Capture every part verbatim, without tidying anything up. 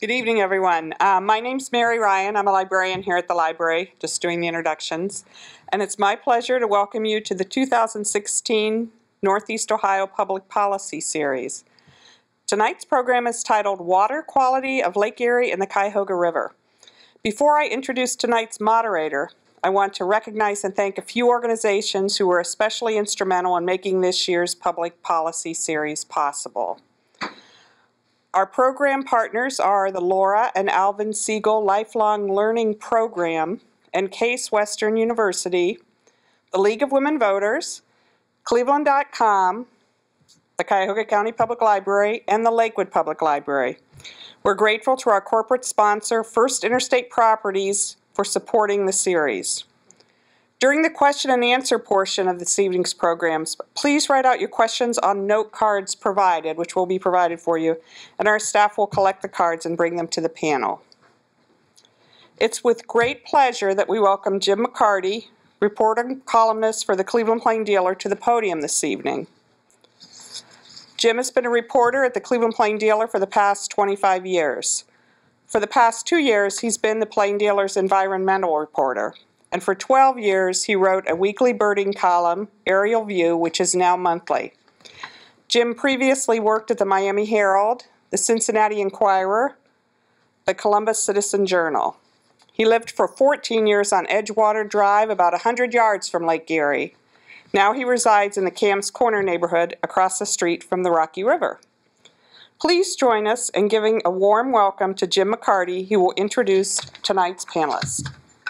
Good evening, everyone. Uh, my name's Mary Ryan. I'm a librarian here at the library, just doing the introductions. And it's my pleasure to welcome you to the two thousand sixteen Northeast Ohio Public Policy Series. Tonight's program is titled Water Quality of Lake Erie and the Cuyahoga River. Before I introduce tonight's moderator, I want to recognize and thank a few organizations who were especially instrumental in making this year's Public Policy Series possible. Our program partners are the Laura and Alvin Siegel Lifelong Learning Program and Case Western University, the League of Women Voters, Cleveland dot com, the Cuyahoga County Public Library, and the Lakewood Public Library. We're grateful to our corporate sponsor, First Interstate Properties, for supporting the series. During the question and answer portion of this evening's programs, please write out your questions on note cards provided, which will be provided for you, and our staff will collect the cards and bring them to the panel. It's with great pleasure that we welcome Jim McCarty, reporter and columnist for the Cleveland Plain Dealer, to the podium this evening. Jim has been a reporter at the Cleveland Plain Dealer for the past twenty-five years. For the past two years, he's been the Plain Dealer's environmental reporter. And for twelve years, he wrote a weekly birding column, Aerial View, which is now monthly. Jim previously worked at the Miami Herald, the Cincinnati Enquirer, the Columbus Citizen Journal. He lived for fourteen years on Edgewater Drive, about one hundred yards from Lake Erie. Now he resides in the Cam's Corner neighborhood across the street from the Rocky River. Please join us in giving a warm welcome to Jim McCarty, who will introduce tonight's panelists.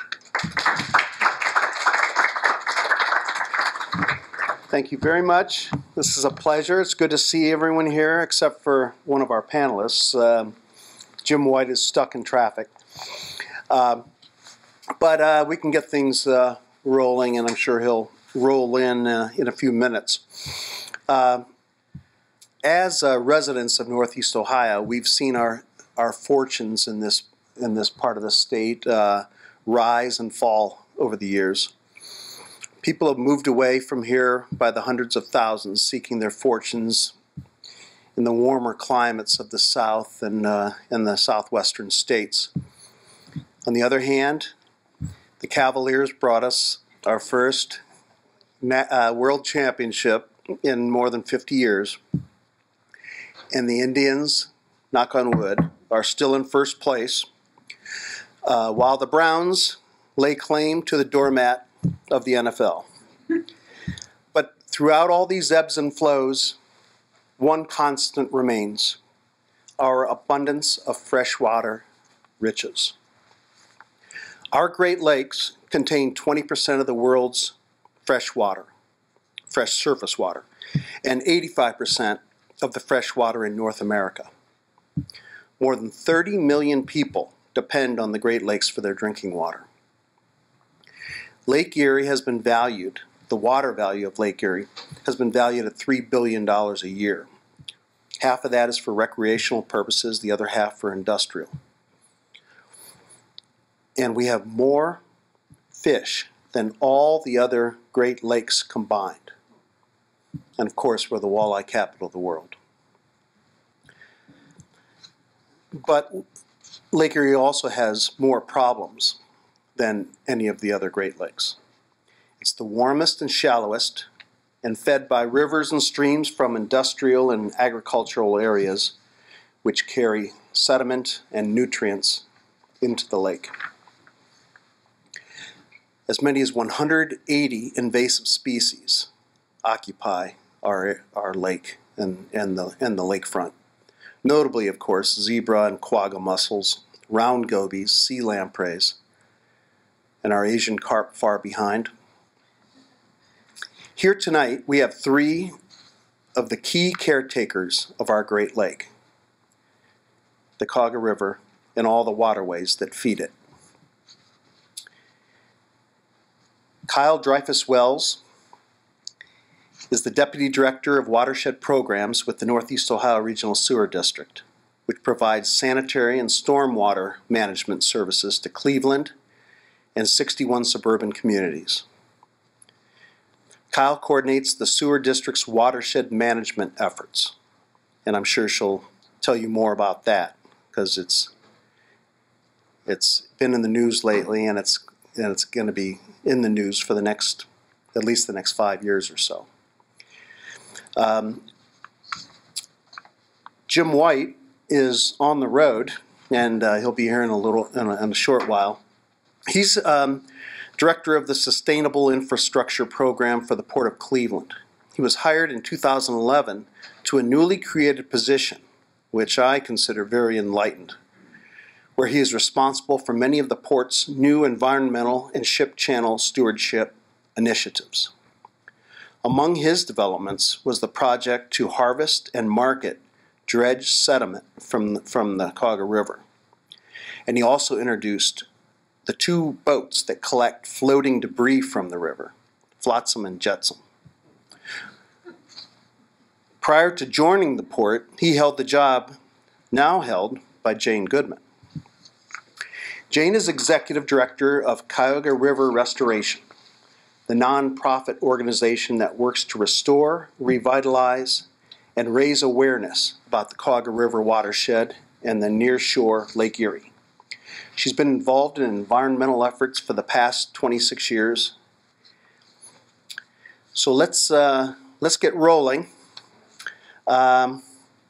Thank you very much. This is a pleasure. It's good to see everyone here except for one of our panelists. Um, Jim White is stuck in traffic. Um, but uh, we can get things uh, rolling, and I'm sure he'll roll in uh, in a few minutes. Uh, as uh, residents of Northeast Ohio, we've seen our, our fortunes in this, in this part of the state uh, rise and fall over the years. People have moved away from here by the hundreds of thousands, seeking their fortunes in the warmer climates of the South and uh, in the southwestern states. On the other hand, the Cavaliers brought us our first uh, world championship in more than fifty years. And the Indians, knock on wood, are still in first place, uh, while the Browns lay claim to the doormat of the N F L. But throughout all these ebbs and flows, one constant remains: our abundance of freshwater riches. Our Great Lakes contain twenty percent of the world's fresh water, fresh surface water, and eighty-five percent of the fresh water in North America. More than thirty million people depend on the Great Lakes for their drinking water. Lake Erie has been valued, the water value of Lake Erie has been valued at three billion dollars a year. Half of that is for recreational purposes, the other half for industrial. And we have more fish than all the other Great Lakes combined. And of course, we're the walleye capital of the world. But Lake Erie also has more problems than any of the other Great Lakes. It's the warmest and shallowest, and fed by rivers and streams from industrial and agricultural areas, which carry sediment and nutrients into the lake. As many as one hundred eighty invasive species occupy our, our lake and, and, the, and the lakefront. Notably, of course, zebra and quagga mussels, round gobies, sea lampreys, and our Asian carp far behind. Here tonight, we have three of the key caretakers of our Great Lake: the Cuyahoga River and all the waterways that feed it. Kyle Dreyfuss-Wells is the Deputy Director of Watershed Programs with the Northeast Ohio Regional Sewer District, which provides sanitary and stormwater management services to Cleveland and sixty-one suburban communities. Kyle coordinates the sewer district's watershed management efforts, and I'm sure she'll tell you more about that because it's It's been in the news lately, and it's and it's going to be in the news for the next, at least the next five years or so. Um, Jim White is on the road, and uh, he'll be here in a little in a, in a short while. He's um, director of the Sustainable Infrastructure Program for the Port of Cleveland. He was hired in two thousand eleven to a newly created position, which I consider very enlightened, where he is responsible for many of the port's new environmental and ship channel stewardship initiatives. Among his developments was the project to harvest and market dredged sediment from, from the Cuyahoga River. And he also introduced the two boats that collect floating debris from the river, flotsam and jetsam. Prior to joining the port, he held the job now held by Jane Goodman. Jane is Executive Director of Cuyahoga River Restoration, the nonprofit organization that works to restore, revitalize, and raise awareness about the Cuyahoga River watershed and the nearshore Lake Erie. She's been involved in environmental efforts for the past twenty-six years. So let's, uh, let's get rolling. Um,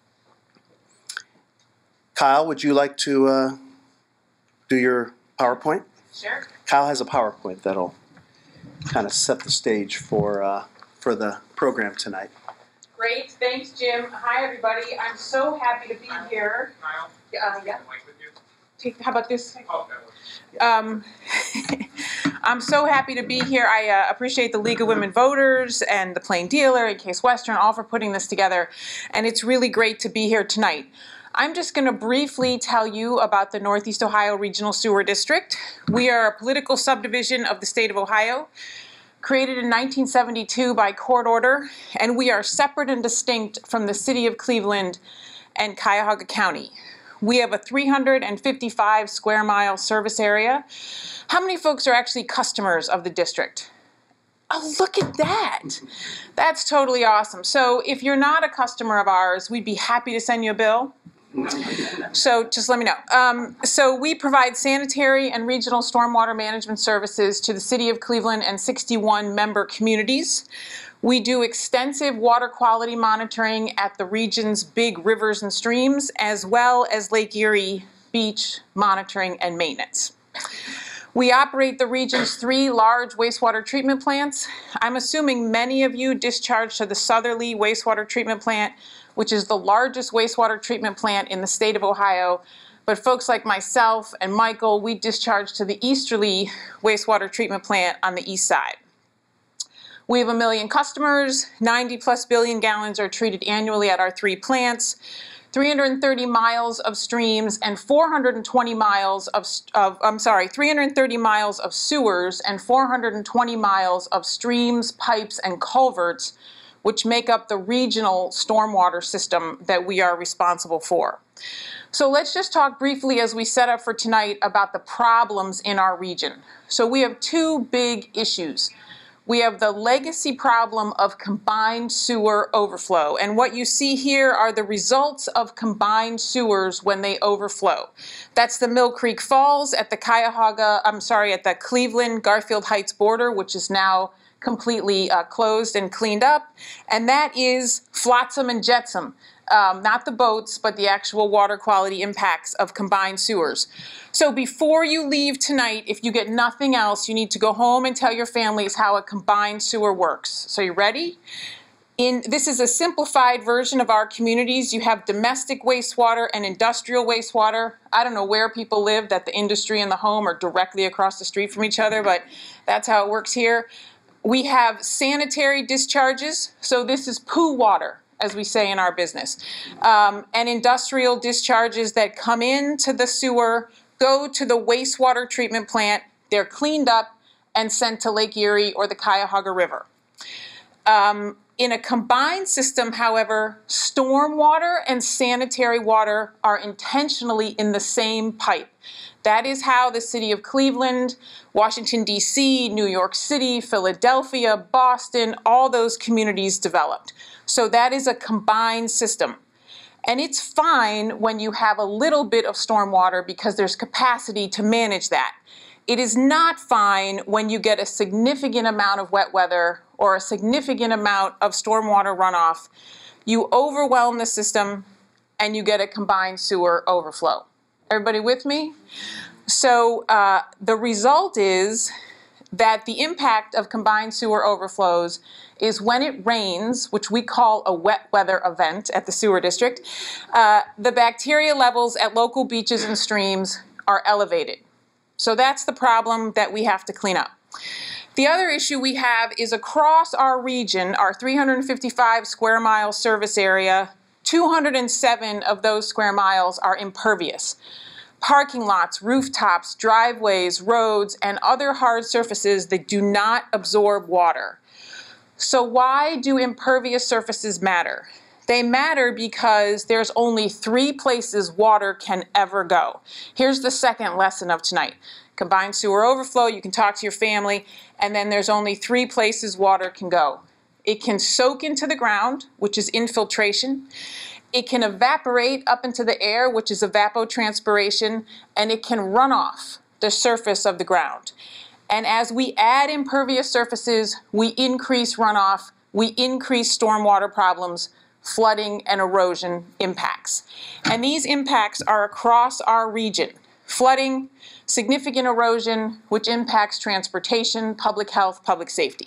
Kyle, would you like to uh, do your PowerPoint? Sure. Kyle has a PowerPoint that'll kind of set the stage for, uh, for the program tonight. Great. Thanks, Jim. Hi, everybody. I'm so happy to be here. Kyle? Uh, yeah. With you? Take, how about this? Oh, that works. Um, I'm so happy to be here. I uh, appreciate the League of Women Voters and the Plain Dealer and Case Western all for putting this together. And it's really great to be here tonight. I'm just going to briefly tell you about the Northeast Ohio Regional Sewer District. We are a political subdivision of the state of Ohio, created in nineteen seventy-two by court order, and we are separate and distinct from the city of Cleveland and Cuyahoga County. We have a three hundred fifty-five square mile service area. How many folks are actually customers of the district? Oh, look at that. That's totally awesome. So if you're not a customer of ours, we'd be happy to send you a bill. So just let me know. Um, so we provide sanitary and regional stormwater management services to the city of Cleveland and sixty-one member communities. We do extensive water quality monitoring at the region's big rivers and streams, as well as Lake Erie beach monitoring and maintenance. We operate the region's three large wastewater treatment plants. I'm assuming many of you discharge to the Southerly Wastewater Treatment Plant, which is the largest wastewater treatment plant in the state of Ohio. But folks like myself and Michael, we discharge to the Easterly Wastewater Treatment Plant on the east side. We have a million customers, ninety plus billion gallons are treated annually at our three plants, three hundred thirty miles of streams and four hundred twenty miles of, of I'm sorry, three hundred thirty miles of sewers and four hundred twenty miles of streams, pipes, and culverts, which make up the regional stormwater system that we are responsible for. So let's just talk briefly as we set up for tonight about the problems in our region. So we have two big issues. We have the legacy problem of combined sewer overflow. And what you see here are the results of combined sewers when they overflow. That's the Mill Creek Falls at the Cuyahoga, I'm sorry, at the Cleveland-Garfield Heights border, which is now completely uh, closed and cleaned up. And that is flotsam and jetsam. Um, not the boats, but the actual water quality impacts of combined sewers. So before you leave tonight, if you get nothing else, you need to go home and tell your families how a combined sewer works. So you ready? In, this is a simplified version of our communities. You have domestic wastewater and industrial wastewater. I don't know where people live, that the industry and the home are directly across the street from each other, but that's how it works here. We have sanitary discharges. So this is poo water, as we say in our business, um, and industrial discharges that come into the sewer, go to the wastewater treatment plant, they're cleaned up and sent to Lake Erie or the Cuyahoga River. Um, in a combined system, however, stormwater and sanitary water are intentionally in the same pipe. That is how the city of Cleveland, Washington, D C, New York City, Philadelphia, Boston, all those communities developed. So that is a combined system. And it's fine when you have a little bit of stormwater because there's capacity to manage that. It is not fine when you get a significant amount of wet weather or a significant amount of stormwater runoff. You overwhelm the system and you get a combined sewer overflow. Everybody with me? So uh, the result is that the impact of combined sewer overflows is when it rains, which we call a wet weather event at the sewer district, uh, the bacteria levels at local beaches and streams are elevated. So that's the problem that we have to clean up. The other issue we have is across our region, our three hundred fifty-five square mile service area, two hundred seven of those square miles are impervious. Parking lots, rooftops, driveways, roads, and other hard surfaces that do not absorb water. So why do impervious surfaces matter? They matter because there's only three places water can ever go. Here's the second lesson of tonight. Combined sewer overflow, you can talk to your family, and then there's only three places water can go. It can soak into the ground, which is infiltration. It can evaporate up into the air, which is evapotranspiration, and it can run off the surface of the ground. And as we add impervious surfaces, we increase runoff, we increase stormwater problems, flooding and erosion impacts. And these impacts are across our region. Flooding, significant erosion, which impacts transportation, public health, public safety.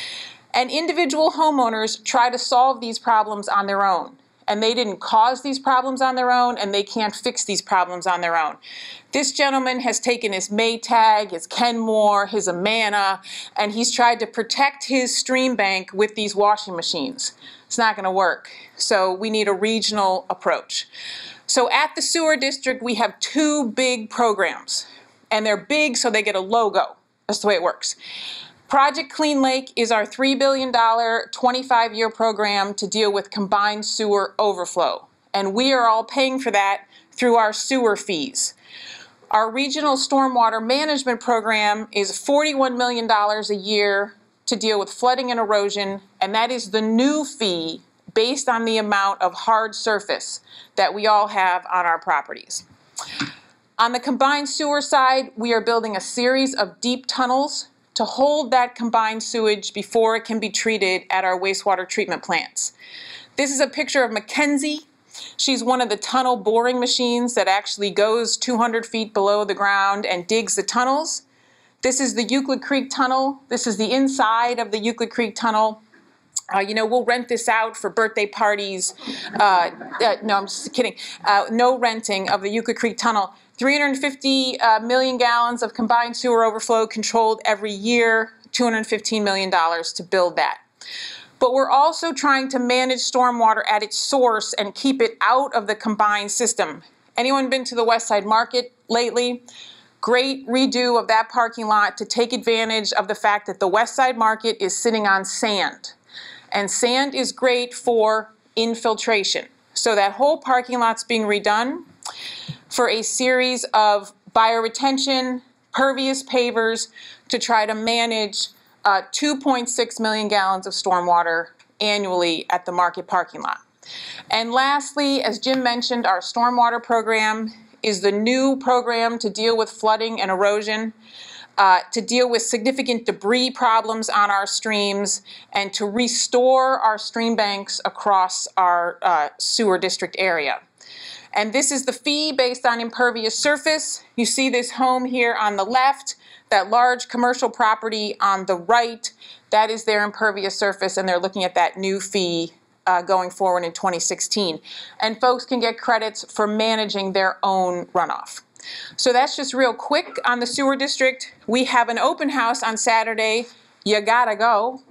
And individual homeowners try to solve these problems on their own. And they didn't cause these problems on their own, and they can't fix these problems on their own. This gentleman has taken his Maytag, his Kenmore, his Amana, and he's tried to protect his stream bank with these washing machines. It's not going to work. So we need a regional approach. So at the sewer district, we have two big programs. And they're big so they get a logo. That's the way it works. Project Clean Lake is our three billion dollar twenty-five year program to deal with combined sewer overflow. And we are all paying for that through our sewer fees. Our regional stormwater management program is forty-one million dollars a year to deal with flooding and erosion, and that is the new fee based on the amount of hard surface that we all have on our properties. On the combined sewer side, we are building a series of deep tunnels to hold that combined sewage before it can be treated at our wastewater treatment plants. This is a picture of Mackenzie. She's one of the tunnel boring machines that actually goes two hundred feet below the ground and digs the tunnels. This is the Euclid Creek Tunnel. This is the inside of the Euclid Creek Tunnel. Uh, you know, we'll rent this out for birthday parties. Uh, uh, no, I'm just kidding. Uh, no renting of the Euclid Creek Tunnel. three hundred fifty uh, million gallons of combined sewer overflow controlled every year, two hundred fifteen million dollars to build that. But we're also trying to manage stormwater at its source and keep it out of the combined system. Anyone been to the West Side Market lately? Great redo of that parking lot to take advantage of the fact that the West Side Market is sitting on sand. And sand is great for infiltration. So that whole parking lot's being redone for a series of bioretention, pervious pavers to try to manage uh, two point six million gallons of stormwater annually at the market parking lot. And lastly, as Jim mentioned, our stormwater program is the new program to deal with flooding and erosion, uh, to deal with significant debris problems on our streams, and to restore our stream banks across our uh, sewer district area. And this is the fee based on impervious surface. You see this home here on the left, that large commercial property on the right, that is their impervious surface, and they're looking at that new fee uh, going forward in twenty sixteen. And folks can get credits for managing their own runoff. So that's just real quick on the sewer district. We have an open house on Saturday. You gotta go.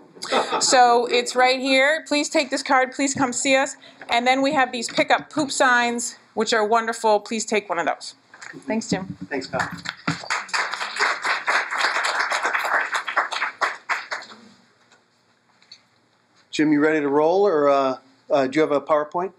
So it's right here. Please take this card. Please come see us. And then we have these pick-up poop signs, which are wonderful. Please take one of those. Thanks, Jim. Thanks, Pat. Jim, you ready to roll, or uh, uh, do you have a PowerPoint?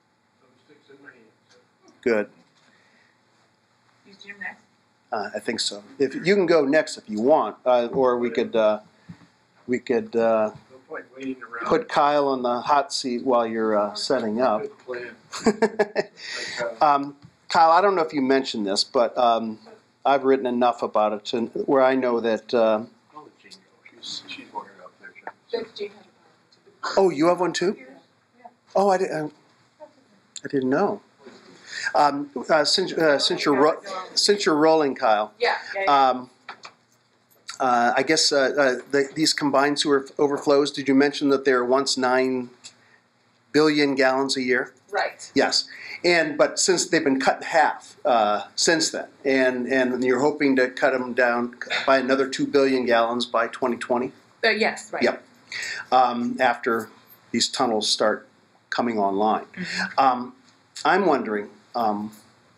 Good. Is Jim next? Uh, I think so. If you can go next if you want, uh, or we could uh, we could uh, point waiting around. put Kyle on the hot seat while you're uh, setting up. Good plan. um, Kyle, I don't know if you mentioned this, but um, I've written enough about it to, where I know that. Uh, I'll let Jean go. She's, she's working up there. Jean. oh, you have one too? Oh, I, di- I, I didn't know. Um, uh, since uh, since you're ro- since you're rolling, Kyle. Yeah. yeah, yeah. Um, uh, I guess uh, uh, the, these combined sewer overflows. Did you mention that they were once nine billion gallons a year? Right. Yes, and but since they've been cut in half uh, since then, and and you're hoping to cut them down by another two billion gallons by twenty twenty. Uh, yes. Right. Yep. Um, after these tunnels start coming online, Mm-hmm. um, I'm wondering. Um,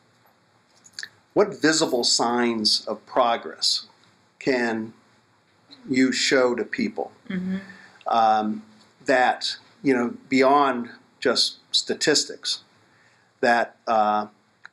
what visible signs of progress can you show to people Mm-hmm. um, that, you know, beyond just statistics, that uh,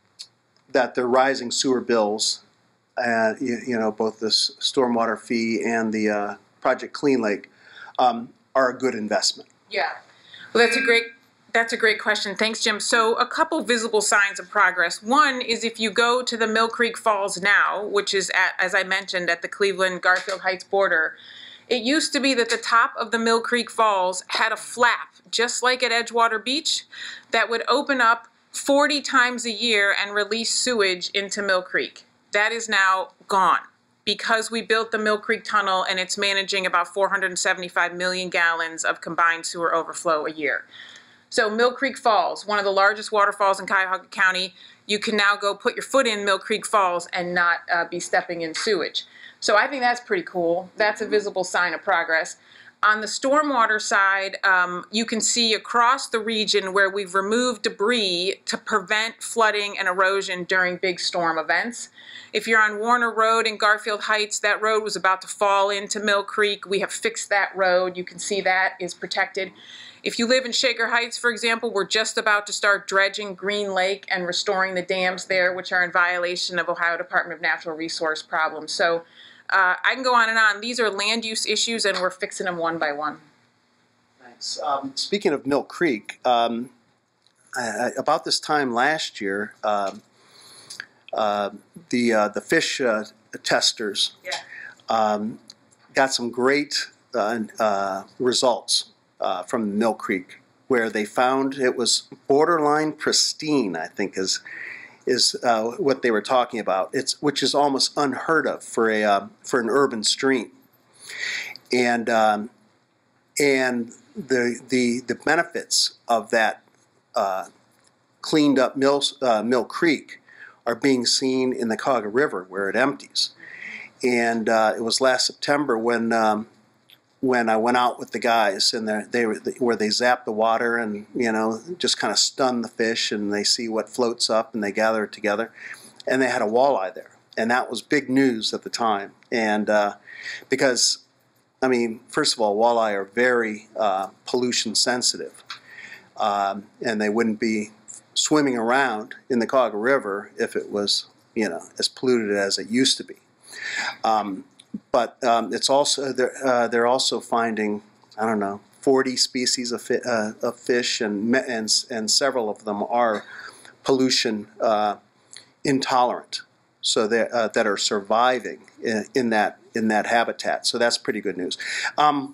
that the rising sewer bills, uh, you, you know, both the s- stormwater fee and the uh, Project Clean Lake um, are a good investment? Yeah. Well, that's a great that's a great question. Thanks, Jim. So a couple visible signs of progress. One is if you go to the Mill Creek Falls now, which is at, as I mentioned, at the Cleveland-Garfield Heights border, it used to be that the top of the Mill Creek Falls had a flap, just like at Edgewater Beach, that would open up forty times a year and release sewage into Mill Creek. That is now gone because we built the Mill Creek Tunnel and it's managing about four hundred seventy-five million gallons of combined sewer overflow a year. So Mill Creek Falls, one of the largest waterfalls in Cuyahoga County, you can now go put your foot in Mill Creek Falls and not uh, be stepping in sewage. So I think that's pretty cool. That's a visible sign of progress. On the stormwater side, um, you can see across the region where we've removed debris to prevent flooding and erosion during big storm events. If you're on Warner Road in Garfield Heights, that road was about to fall into Mill Creek. We have fixed that road. You can see that is protected. If you live in Shaker Heights, for example, we're just about to start dredging Green Lake and restoring the dams there, which are in violation of Ohio Department of Natural Resource problems. So uh, I can go on and on. These are land use issues, and we're fixing them one by one. Thanks. Um, speaking of Mill Creek, um, I, about this time last year, um, uh, the uh, the fish uh, testers Yeah. um, got some great uh, uh, results uh, from Mill Creek, where they found it was borderline pristine, I think is is uh, what they were talking about. It's which is almost unheard of for a uh, for an urban stream, and um, and the the the benefits of that uh, cleaned up Mill uh, Mill Creek are being seen in the Cuyahoga River where it empties. And uh, it was last September when um, when I went out with the guys and they were where they zap the water and you know just kind of stun the fish and they see what floats up and they gather it together, and they had a walleye there, and that was big news at the time. And uh, because I mean, first of all, walleye are very uh, pollution sensitive, um, and they wouldn't be swimming around in the Cuyahoga River if it was you know as polluted as it used to be. Um, but um, it's also they're, uh, they're also finding I don't know forty species of, fi- uh, of fish and and and several of them are pollution uh, intolerant, so that uh, that are surviving in, in that in that habitat. So that's pretty good news. Um,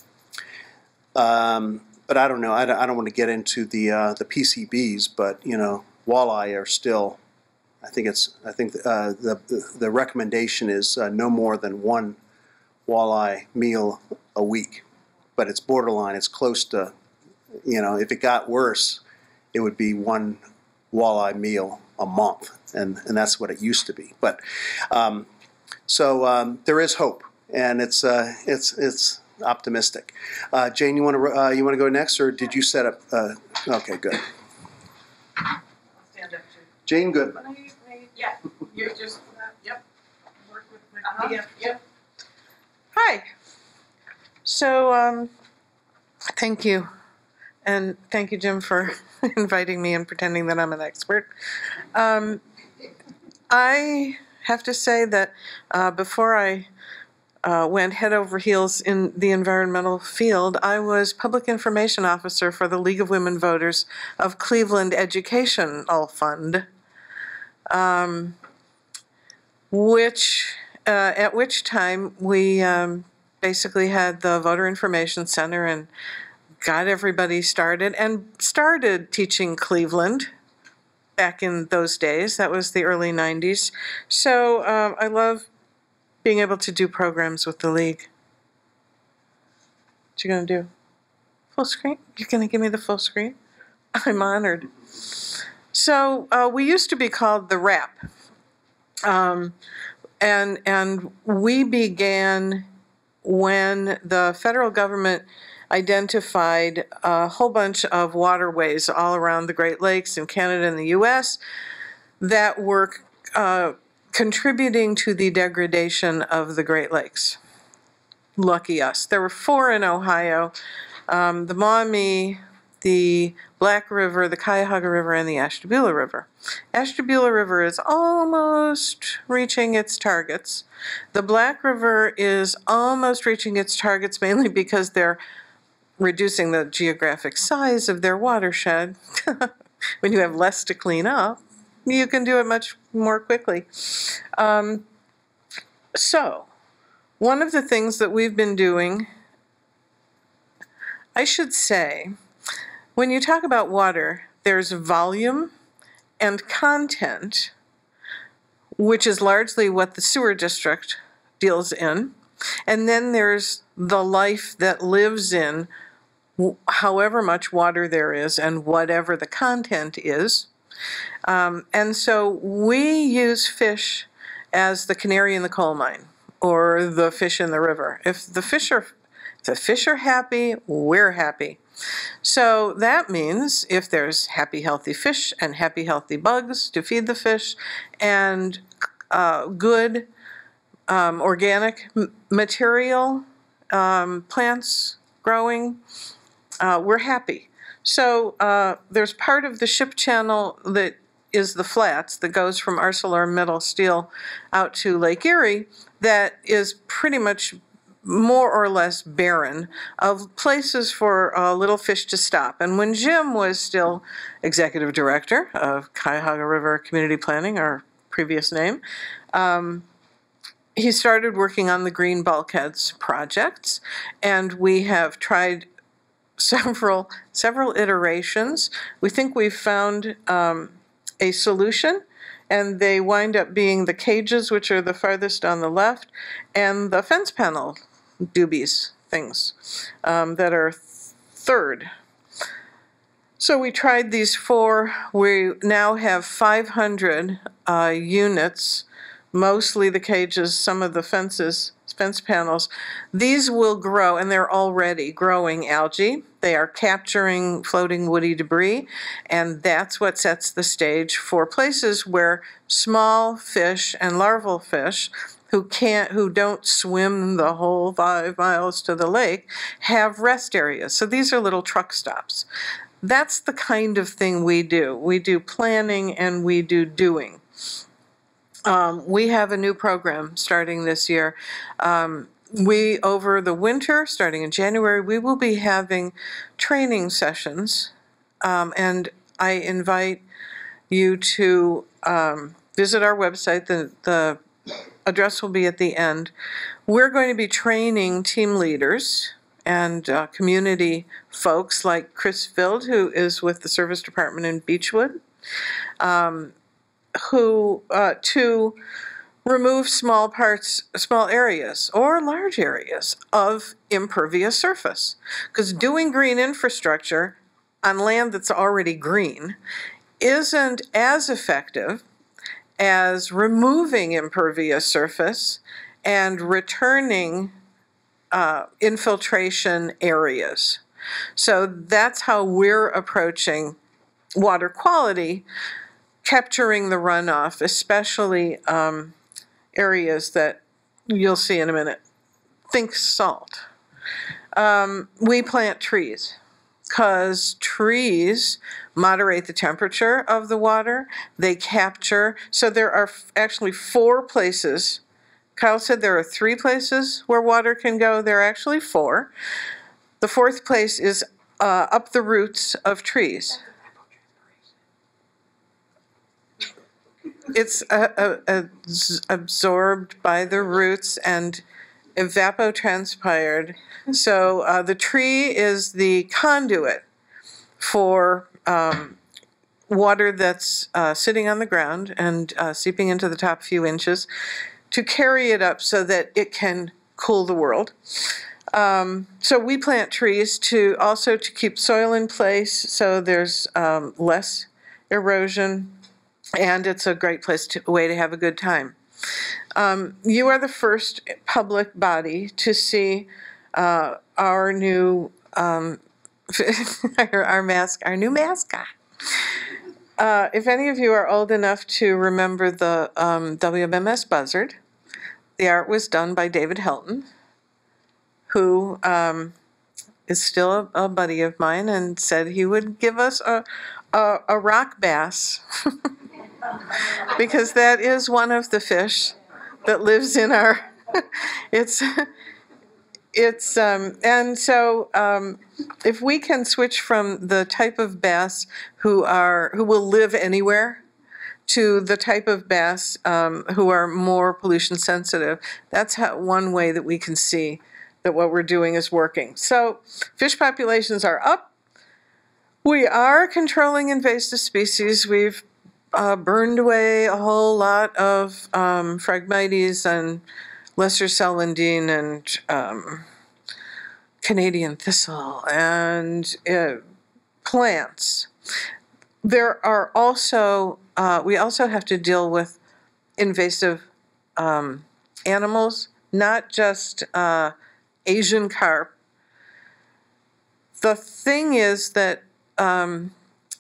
um, but I don't know. I don't, I don't want to get into the uh, the P C Bs, but you know walleye are still. I think it's. I think uh, the, the the recommendation is uh, no more than one walleye meal a week, but it's borderline. It's close to, you know, if it got worse, it would be one walleye meal a month, and and that's what it used to be. But um, so um, there is hope, and it's uh, it's it's optimistic. Uh, Jane, you want to uh, you want to go next, or did you set up? Uh, okay, good. Stand up, Jane Goodman. Yeah, you're just, yep. Work with Uh-huh. Yep, yep. Hi. So, um, thank you. And thank you, Jim, for inviting me and pretending that I'm an expert. Um, I have to say that uh, before I uh, went head over heels in the environmental field, I was public information officer for the League of Women Voters of Cleveland Educational Fund, um, which uh, at which time we um, basically had the Voter Information Center and got everybody started and started teaching Cleveland back in those days. That was the early nineties. So um, I love being able to do programs with the League. What you gonna do? Full screen? You're gonna give me the full screen? I'm honored. So uh, we used to be called the R A P. Um, and, and we began when the federal government identified a whole bunch of waterways all around the Great Lakes in Canada and the U S that were uh, contributing to the degradation of the Great Lakes. Lucky us. There were four in Ohio, um, the Maumee, the Black River, the Cuyahoga River, and the Ashtabula River. Ashtabula River is almost reaching its targets. The Black River is almost reaching its targets mainly because they're reducing the geographic size of their watershed. When you have less to clean up, you can do it much more quickly. Um, so, one of the things that we've been doing, I should say, when you talk about water, there's volume and content, which is largely what the sewer district deals in. And then there's the life that lives in however much water there is and whatever the content is. Um, and so we use fish as the canary in the coal mine, or the fish in the river. If the fish are, if the fish are happy, we're happy. So that means if there's happy, healthy fish and happy, healthy bugs to feed the fish, and uh, good um, organic m material, um, plants growing, uh, we're happy. So uh, there's part of the ship channel that is the flats that goes from ArcelorMittal Steel out to Lake Erie that is pretty much more or less barren of places for uh, little fish to stop. And when Jim was still executive director of Cuyahoga River Community Planning, our previous name, um, he started working on the Green Bulkheads projects, and we have tried several several iterations. We think we've found um, a solution, and they wind up being the cages, which are the farthest on the left, and the fence panel doobies things um, that are third. So we tried these four. We now have five hundred uh, units, mostly the cages, some of the fences, fence panels. These will grow, and they're already growing algae. They are capturing floating woody debris, and that's what sets the stage for places where small fish and larval fish who can't, who don't swim the whole five miles to the lake, have rest areas. So these are little truck stops. That's the kind of thing we do. We do planning and we do doing. Um, we have a new program starting this year. Um, we, over the winter, starting in January, we will be having training sessions, um, and I invite you to um, visit our website. The, the address will be at the end. We're going to be training team leaders and uh, community folks like Chris Field, who is with the Service Department in Beechwood, um, who uh, to remove small parts, small areas or large areas of impervious surface. Because doing green infrastructure on land that's already green isn't as effective as removing impervious surface and returning uh, infiltration areas. So that's how we're approaching water quality, capturing the runoff, especially um, areas that you'll see in a minute. Think salt. Um, we plant trees because trees moderate the temperature of the water. They capture. So there are actually four places Kyle said there are three places where water can go. There are actually four. The fourth place is uh, up the roots of trees. It's uh, uh, uh, absorbed by the roots and evapotranspired. So uh, the tree is the conduit for um, water that's uh, sitting on the ground and uh, seeping into the top few inches to carry it up so that it can cool the world. Um, so we plant trees to also to keep soil in place so there's um, less erosion, and it's a great place to, way to have a good time. Um, you are the first public body to see uh, our new um, our, our mask, our new mascot. Uh, if any of you are old enough to remember the um, W M S Buzzard, the art was done by David Helton, who um, is still a, a buddy of mine, and said he would give us a, a, a rock bass, because that is one of the fish that lives in our, it's, it's, um, and so um, if we can switch from the type of bass who are, who will live anywhere, to the type of bass um, who are more pollution sensitive, that's how, one way that we can see that what we're doing is working. So fish populations are up. We are controlling invasive species. We've uh, burned away a whole lot of um, Phragmites and lesser celandine and um, Canadian thistle and uh, plants. There are also, uh, we also have to deal with invasive um, animals, not just uh, Asian carp. The thing is that um,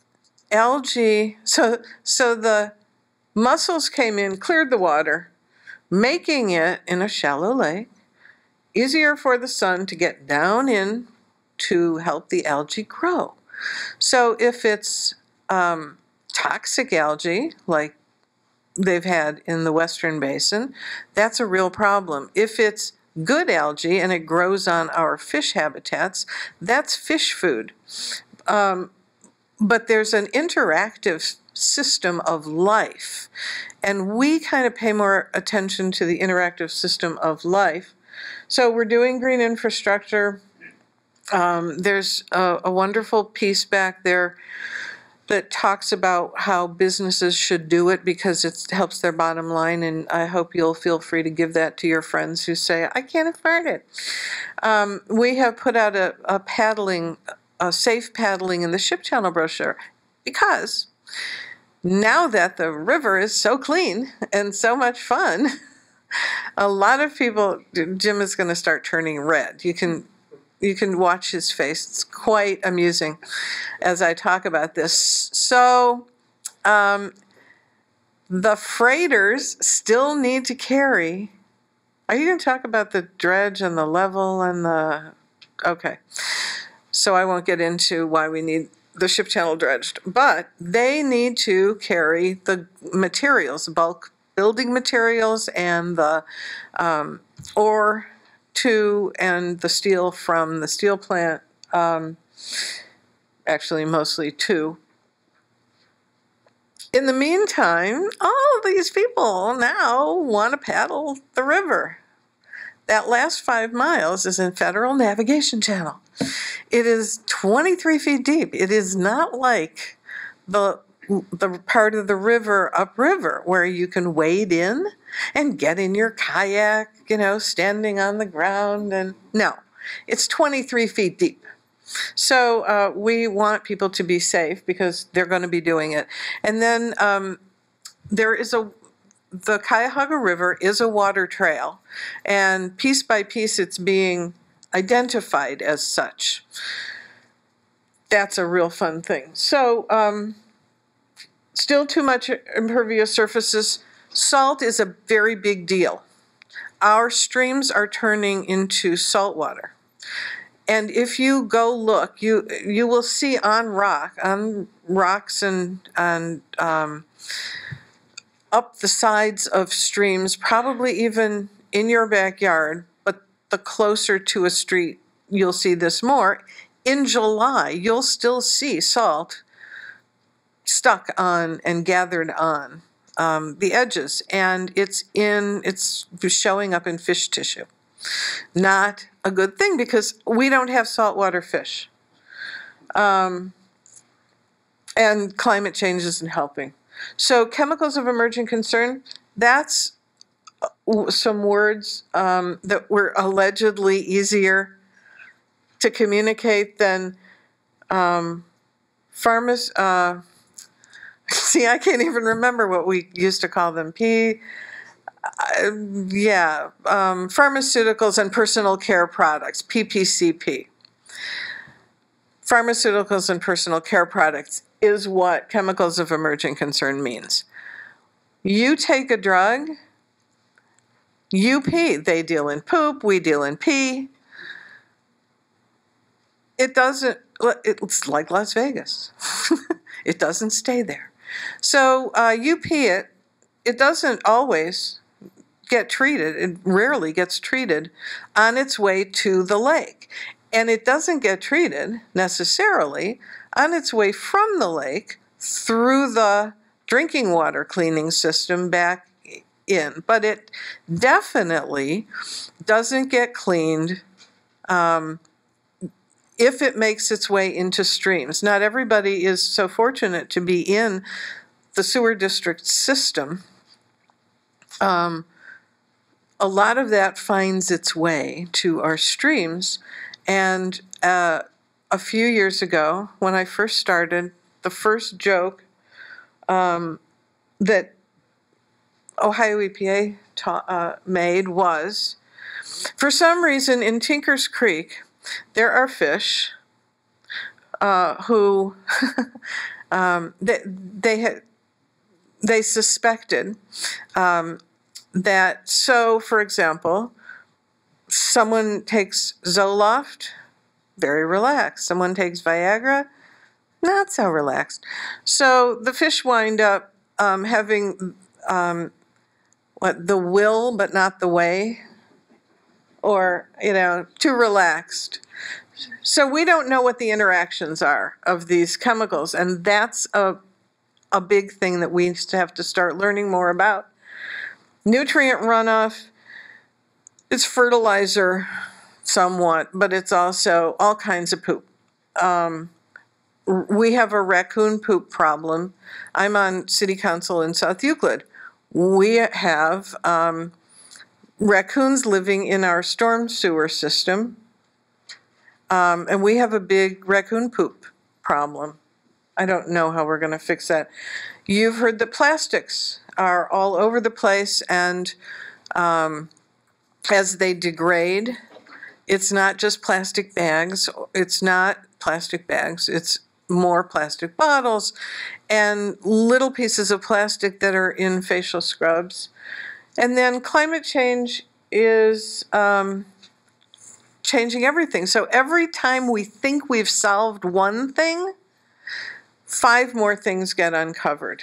algae, so, so the mussels came in, cleared the water, making it, in a shallow lake, easier for the sun to get down in to help the algae grow. So if it's um, toxic algae, like they've had in the Western Basin, that's a real problem. If it's good algae and it grows on our fish habitats, that's fish food. Um, but there's an interactive system of life, and we kind of pay more attention to the interactive system of life. So we're doing green infrastructure. Um, there's a, a wonderful piece back there that talks about how businesses should do it because it helps their bottom line, and I hope you'll feel free to give that to your friends who say, I can't afford it. Um, we have put out a, a paddling, a safe paddling in the ship channel brochure, because now that the river is so clean and so much fun, a lot of people, Jim is going to start turning red. You can You can watch his face. It's quite amusing as I talk about this. So um, the freighters still need to carry. Are you going to talk about the dredge and the level and the... Okay. So I won't get into why we need the ship channel dredged. But they need to carry the materials, bulk building materials, and the um, ore to, and the steel from the steel plant, um, actually mostly to. In the meantime, all of these people now want to paddle the river. That last five miles is in Federal Navigation Channel. It is twenty-three feet deep. It is not like the the part of the river upriver where you can wade in and get in your kayak, you know, standing on the ground. And no, it's twenty-three feet deep. So uh, we want people to be safe because they're going to be doing it. And then um, there is a, the Cuyahoga River is a water trail, and piece by piece it's being identified as such. That's a real fun thing. So um, still too much impervious surfaces. Salt is a very big deal. Our streams are turning into salt water. And if you go look, you you will see on rock, on rocks and, and um, up the sides of streams, probably even in your backyard, but the closer to a street, you'll see this more. In July, you'll still see salt stuck on and gathered on um, the edges, and it's in it's showing up in fish tissue. Not a good thing because we don't have saltwater fish, um, and climate change isn't helping. So, chemicals of emerging concern. That's some words um, that were allegedly easier to communicate than um, pharma. Uh, see, I can't even remember what we used to call them. P. Uh, yeah, um, pharmaceuticals and personal care products. P P C P. Pharmaceuticals and personal care products is what chemicals of emerging concern means. You take a drug, you pee. They deal in poop, we deal in pee. It doesn't, it's like Las Vegas. It doesn't stay there. So uh, you pee it, it doesn't always get treated, it rarely gets treated on its way to the lake. And it doesn't get treated necessarily on its way from the lake through the drinking water cleaning system back in. But it definitely doesn't get cleaned um, if it makes its way into streams. Not everybody is so fortunate to be in the sewer district system. Um, a lot of that finds its way to our streams. And uh, a few years ago, when I first started, the first joke um, that Ohio E P A ta- uh, made was, for some reason in Tinker's Creek, there are fish uh, who um, they they, had, they suspected um, that. So, for example, someone takes Zoloft, very relaxed. Someone takes Viagra, not so relaxed. So the fish wind up um, having um, what the will but not the way, or, you know, too relaxed. So we don't know what the interactions are of these chemicals, and that's a a big thing that we have to start learning more about. Nutrient runoff, it's fertilizer somewhat, but it's also all kinds of poop. Um, we have a raccoon poop problem. I'm on city council in South Euclid. We have um, raccoons living in our storm sewer system, um, and we have a big raccoon poop problem. I don't know how we're going to fix that. You've heard that plastics are all over the place, and um, as they degrade, it's not just plastic bags. It's not plastic bags. It's more plastic bottles and little pieces of plastic that are in facial scrubs. And then climate change is um, changing everything. So every time we think we've solved one thing, five more things get uncovered.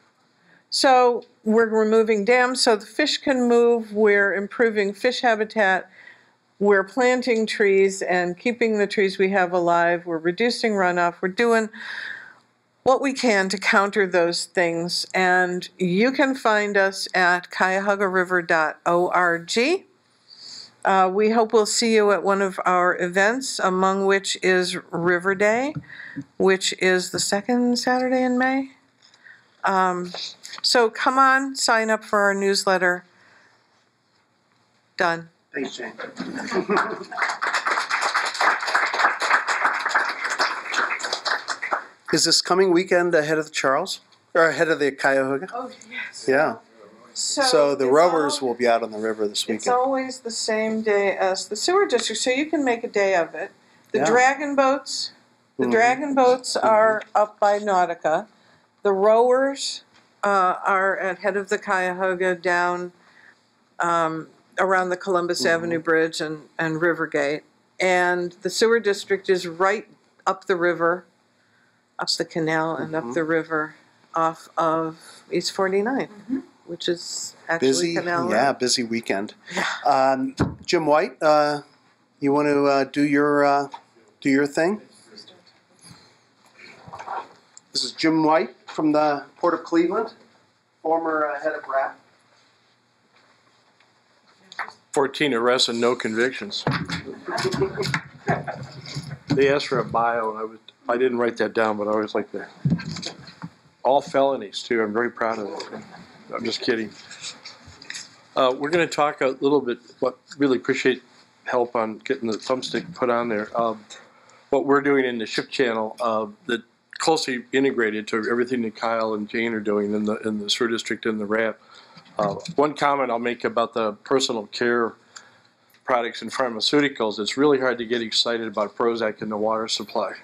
So we're removing dams so the fish can move. We're improving fish habitat. We're planting trees and keeping the trees we have alive. We're reducing runoff. We're doing what we can to counter those things. And you can find us at cuyahoga river dot org. Uh, we hope we'll see you at one of our events, among which is River Day, which is the second Saturday in May. Um, so come on, sign up for our newsletter. Done. Thanks, Jane. Is this coming weekend ahead of the Charles? Or ahead of the Cuyahoga? Oh, yes. Yeah. So, So the it's rowers all- will be out on the river this It's weekend. always the same day as the sewer district, so you can make a day of it. The Yeah. dragon boats, the Mhm. dragon boats are up by Nautica. The rowers uh, are at head of the Cuyahoga down um, around the Columbus Mhm. Avenue Bridge and, and Rivergate. And the sewer district is right up the river, up the canal and up Mhm. the river off of East forty-nine. which is actually Busy, Canal yeah, Road. busy weekend. Um, Jim White, uh, you want to uh, do your uh, do your thing? This is Jim White from the Port of Cleveland, former uh, head of R A P. fourteen arrests and no convictions. They asked for a bio, and I was I didn't write that down, but I always like that. All felonies too. I'm very proud of it. I'm just kidding. Uh, we're going to talk a little bit. But really appreciate help on getting the thumbstick put on there. Um, what we're doing in the ship channel uh, that closely integrated to everything that Kyle and Jane are doing in the in the sewer district and the R A P. Uh, one comment I'll make about the personal care products and pharmaceuticals, it's really hard to get excited about Prozac in the water supply.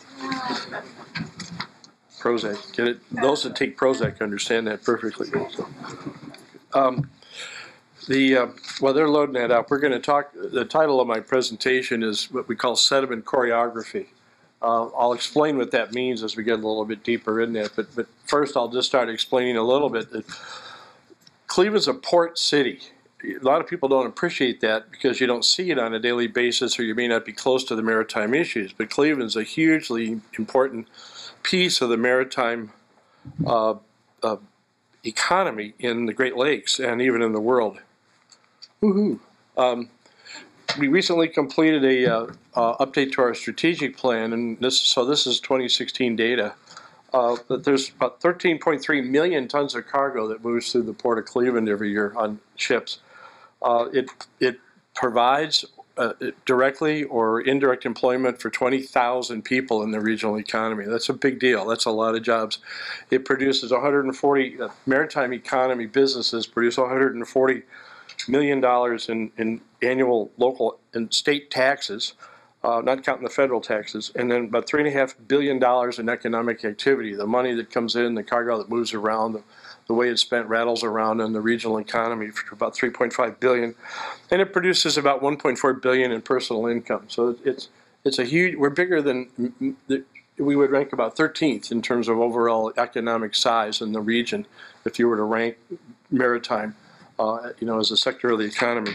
Prozac, get it? Those that take Prozac understand that perfectly. So, um, the uh, while they're loading that up, we're going to talk. The title of my presentation is what we call sediment choreography. Uh, I'll explain what that means as we get a little bit deeper in that. But but first, I'll just start explaining a little bit that Cleveland's a port city. A lot of people don't appreciate that because you don't see it on a daily basis, or you may not be close to the maritime issues. But Cleveland's a hugely important piece of the maritime uh, uh, economy in the Great Lakes and even in the world. Woohoo! Um, we recently completed a uh, uh, update to our strategic plan, and this so this is twenty sixteen data. Uh, that there's about thirteen point three million tons of cargo that moves through the Port of Cleveland every year on ships. Uh, it it provides uh, directly or indirect employment for twenty thousand people in the regional economy. That's a big deal. That's a lot of jobs. It produces one hundred forty uh, maritime economy businesses produce one hundred forty million dollars in, in annual local and state taxes, uh, not counting the federal taxes, and then about three and a half billion dollars in economic activity. The money that comes in, the cargo that moves around, the, the way it's spent rattles around in the regional economy for about three point five billion dollars, and it produces about one point four billion dollars in personal income. So it's it's a huge. We're bigger than we would rank about thirteenth in terms of overall economic size in the region if you were to rank maritime, uh, you know, as a sector of the economy.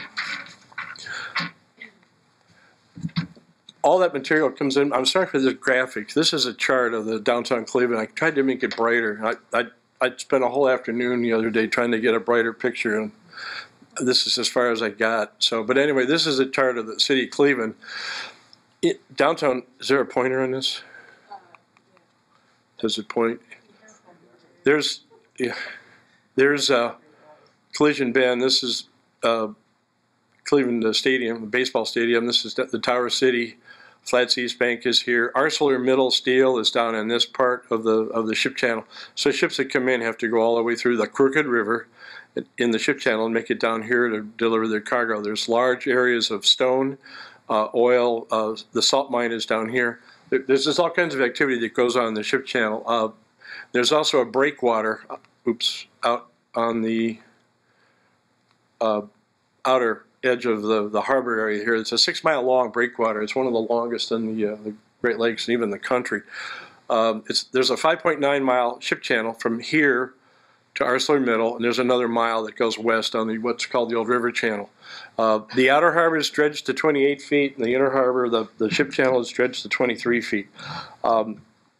All that material comes in. I'm sorry for this graphics. This is a chart of the downtown Cleveland. I tried to make it brighter. I, I I spent a whole afternoon the other day trying to get a brighter picture, and this is as far as I got. So, but anyway, this is a chart of the city of Cleveland. It, downtown, is there a pointer on this? Does it point? There's, yeah, there's uh, Collision Bend. This is uh, Cleveland Stadium, the baseball stadium. This is the Tower City. Flats East Bank is here. ArcelorMittal Steel is down in this part of the of the ship channel. So ships that come in have to go all the way through the Crooked River in the ship channel and make it down here to deliver their cargo. There's large areas of stone, uh, oil. Uh, the salt mine is down here. There's just all kinds of activity that goes on in the ship channel. Uh, there's also a breakwater, oops, out on the uh, outer edge of the, the harbor area here. It's a six mile long breakwater. It's one of the longest in the, uh, the Great Lakes and even the country. Um, it's, there's a five point nine mile ship channel from here to ArcelorMittal, and there's another mile that goes west on the what's called the Old River Channel. Uh, the outer harbor is dredged to twenty-eight feet, and the inner harbor, the, the ship channel, is dredged to twenty-three feet. Um,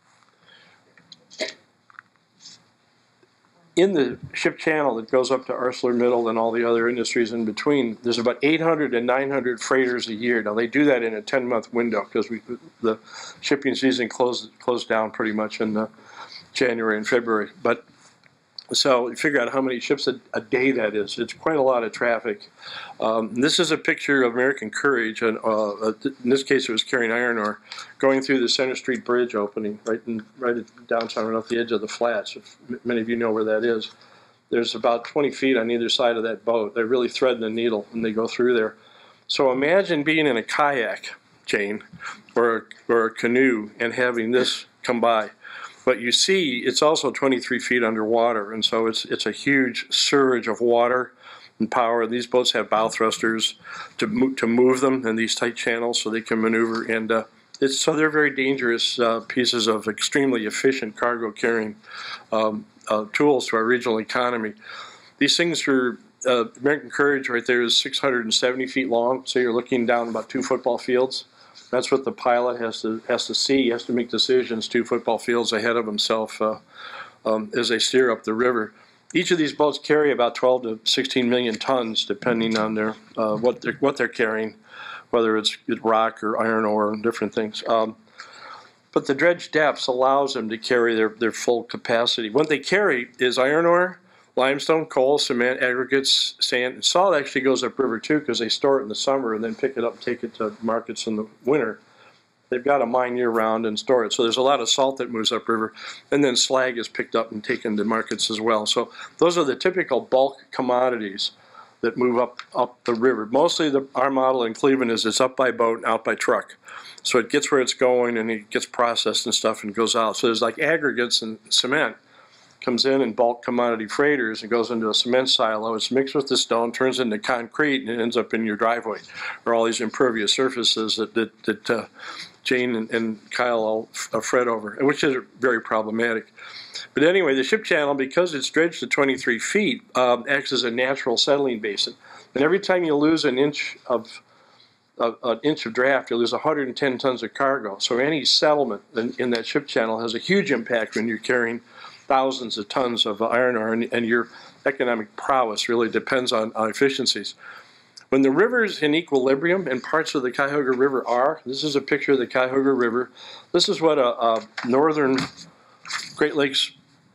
In the ship channel that goes up to ArcelorMittal and all the other industries in between, there's about eight hundred and nine hundred freighters a year. Now, they do that in a ten month window because we the shipping season closed, closed down pretty much in uh, January and February. But so you figure out how many ships a, a day that is. It's quite a lot of traffic. Um, this is a picture of American Courage, and uh, in this case it was carrying iron ore, going through the Center Street Bridge opening right in right at downtown, right off the edge of the flats. If many of you know where that is. There's about twenty feet on either side of that boat. They really thread the needle when they go through there. So imagine being in a kayak, Jane, or or a canoe, and having this come by. But you see, it's also twenty-three feet underwater, and so it's it's a huge surge of water and power. These boats have bow thrusters to move, to move them in these tight channels so they can maneuver, and uh, it's so they're very dangerous uh, pieces of extremely efficient cargo carrying um, uh, tools to our regional economy. These things are, uh, American Courage right there is six hundred seventy feet long, so you're looking down about two football fields. That's what the pilot has to has to see. He has to make decisions two football fields ahead of himself uh, um, as they steer up the river. Each of these boats carry about twelve to sixteen million tons, depending on their uh, what they're what they're carrying, whether it's rock or iron ore and different things. Um, but the dredge depths allows them to carry their their full capacity. What they carry is iron ore, limestone, coal, cement, aggregates, sand, and salt actually goes upriver too because they store it in the summer and then pick it up and take it to markets in the winter. They've got to mine year-round and store it. So there's a lot of salt that moves upriver, and then slag is picked up and taken to markets as well. So those are the typical bulk commodities that move up up the river. Mostly the, our model in Cleveland is it's up by boat and out by truck. So it gets where it's going and it gets processed and stuff and goes out. So there's like aggregates and cement comes in in bulk commodity freighters and goes into a cement silo. It's mixed with the stone, turns into concrete, and it ends up in your driveway, or all these impervious surfaces that, that, that uh, Jane and, and Kyle all uh, fret over, which is very problematic. But anyway, the ship channel, because it's dredged to twenty-three feet, um, acts as a natural settling basin. And every time you lose an inch of uh, an inch of draft, you lose one hundred ten tons of cargo. So any settlement in, in that ship channel has a huge impact when you're carrying thousands of tons of iron ore, and, and your economic prowess really depends on, on efficiencies. When the river's in equilibrium, and parts of the Cuyahoga River are, this is a picture of the Cuyahoga River. This is what a, a northern Great Lakes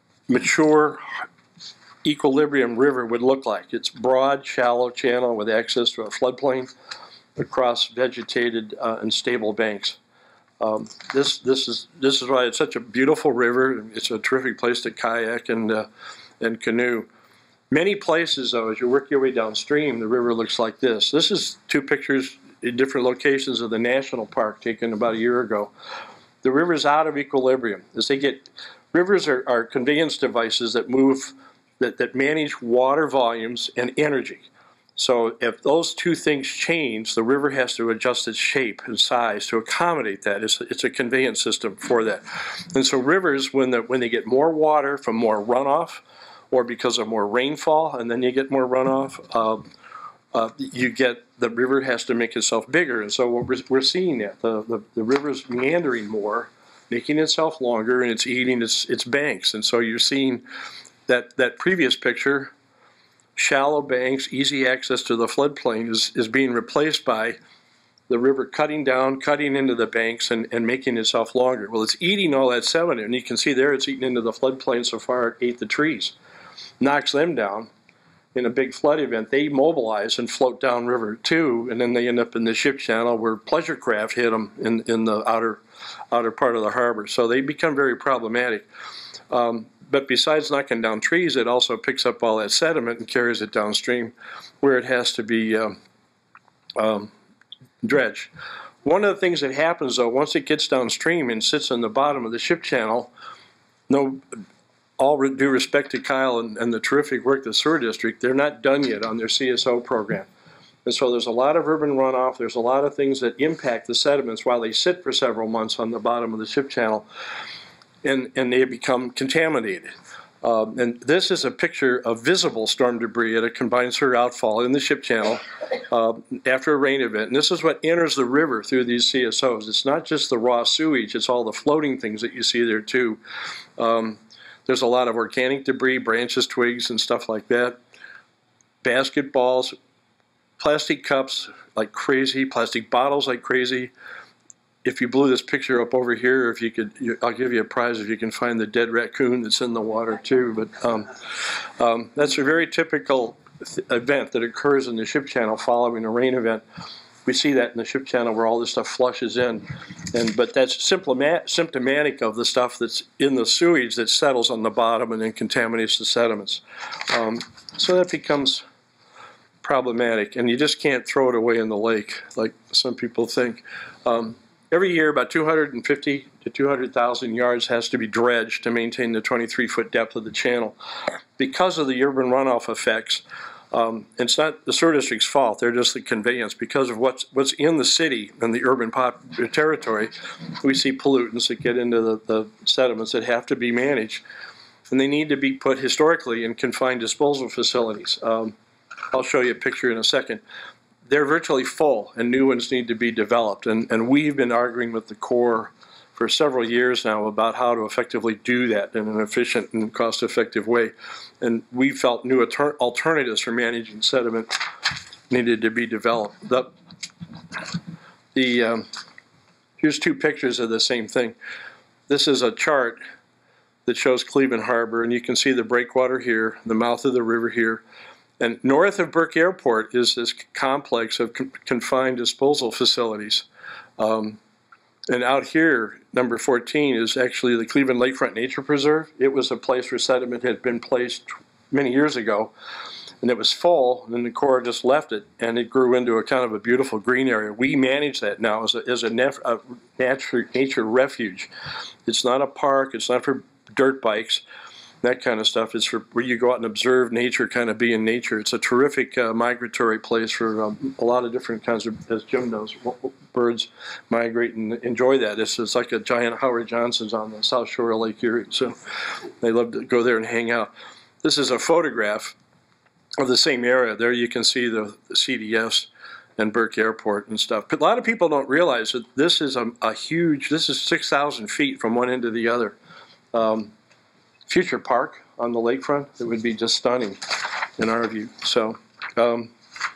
mature equilibrium river would look like. It's broad, shallow channel with access to a floodplain across vegetated uh, and stable banks. Um, this this is this is why it's such a beautiful river. It's a terrific place to kayak and uh, and canoe. Many places, though, as you work your way downstream, the river looks like this. This is two pictures in different locations of the national park taken about a year ago. The river's out of equilibrium. As they get, rivers are, are conveyance devices that move, that, that manage water volumes and energy. So if those two things change, the river has to adjust its shape and size to accommodate that. It's, it's a conveyance system for that. And so rivers, when, the, when they get more water from more runoff, or because of more rainfall, and then you get more runoff, uh, uh, you get, the river has to make itself bigger. And so we're, we're seeing that. The, the, the river's meandering more, making itself longer, and it's eating its, its banks. And so you're seeing that, that previous picture, shallow banks, easy access to the floodplain, is, is being replaced by the river cutting down, cutting into the banks, and, and making itself longer. Well, it's eating all that sediment, and you can see there it's eating into the floodplain so far it ate the trees. Knocks them down. In a big flood event, they mobilize and float downriver too, and then they end up in the ship channel where pleasure craft hit them in, in the outer, outer part of the harbor. So they become very problematic. Um, but besides knocking down trees, it also picks up all that sediment and carries it downstream where it has to be um, um, dredged. One of the things that happens, though, once it gets downstream and sits on the bottom of the ship channel, no, all due respect to Kyle and, and the terrific work of the sewer district, they're not done yet on their C S O program. And so there's a lot of urban runoff, there's a lot of things that impact the sediments while they sit for several months on the bottom of the ship channel, and, and they become contaminated. Um, and this is a picture of visible storm debris at a combined sewer outfall in the ship channel uh, after a rain event. And this is what enters the river through these C S Os. It's not just the raw sewage, it's all the floating things that you see there too. Um, there's a lot of organic debris, branches, twigs, and stuff like that. Basketballs, plastic cups like crazy, plastic bottles like crazy. If you blew this picture up over here, if you could, I'll give you a prize if you can find the dead raccoon that's in the water too. But um, um, that's a very typical th event that occurs in the ship channel following a rain event. We see that in the ship channel where all this stuff flushes in, and but that's symptomatic of the stuff that's in the sewage that settles on the bottom and then contaminates the sediments. Um, so that becomes problematic, and you just can't throw it away in the lake like some people think. Um, Every year, about two hundred fifty to two hundred thousand yards has to be dredged to maintain the twenty-three foot depth of the channel. Because of the urban runoff effects, um, it's not the sewer district's fault, they're just the conveyance. Because of what's, what's in the city and the urban pop territory, we see pollutants that get into the, the sediments that have to be managed. and they need to be put historically in confined disposal facilities. Um, I'll show you a picture in a second. They're virtually full, and new ones need to be developed. And, and we've been arguing with the Corps for several years now about how to effectively do that in an efficient and cost-effective way. And we felt new alternatives for managing sediment needed to be developed. The, the, um, here's two pictures of the same thing. This is a chart that shows Cleveland Harbor, and you can see the breakwater here, the mouth of the river here. And north of Burke Airport is this complex of con confined disposal facilities. Um, and out here, number fourteen, is actually the Cleveland Lakefront Nature Preserve. It was a place where sediment had been placed many years ago, and it was full, and the Corps just left it, and it grew into a kind of a beautiful green area. We manage that now as a, as a, nat a nature, nature refuge. It's not a park, it's not for dirt bikes, that kind of stuff. It's for where you go out and observe nature, kind of be in nature. It's a terrific uh, migratory place for um, a lot of different kinds of, as Jim knows, birds migrate and enjoy that. It's, it's like a giant Howard Johnson's on the south shore of Lake Erie, so they love to go there and hang out. This is a photograph of the same area. There you can see the, the C D Fs and Burke Airport and stuff. But a lot of people don't realize that this is a, a huge, this is six thousand feet from one end to the other. Um, future park on the lakefront, it would be just stunning in our view. So, um,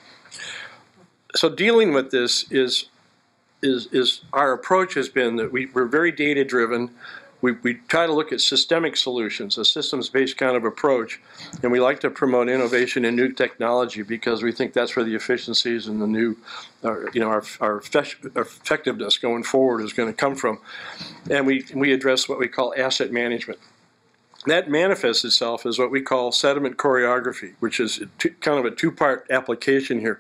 so dealing with this is, is, is our approach has been that we, we're very data driven. We, we try to look at systemic solutions, a systems-based kind of approach, and we like to promote innovation and new technology because we think that's where the efficiencies and the new, uh, you know, our, our effectiveness going forward is going to come from. And we, we address what we call asset management. That manifests itself as what we call sediment choreography, which is a two, kind of a two-part application here.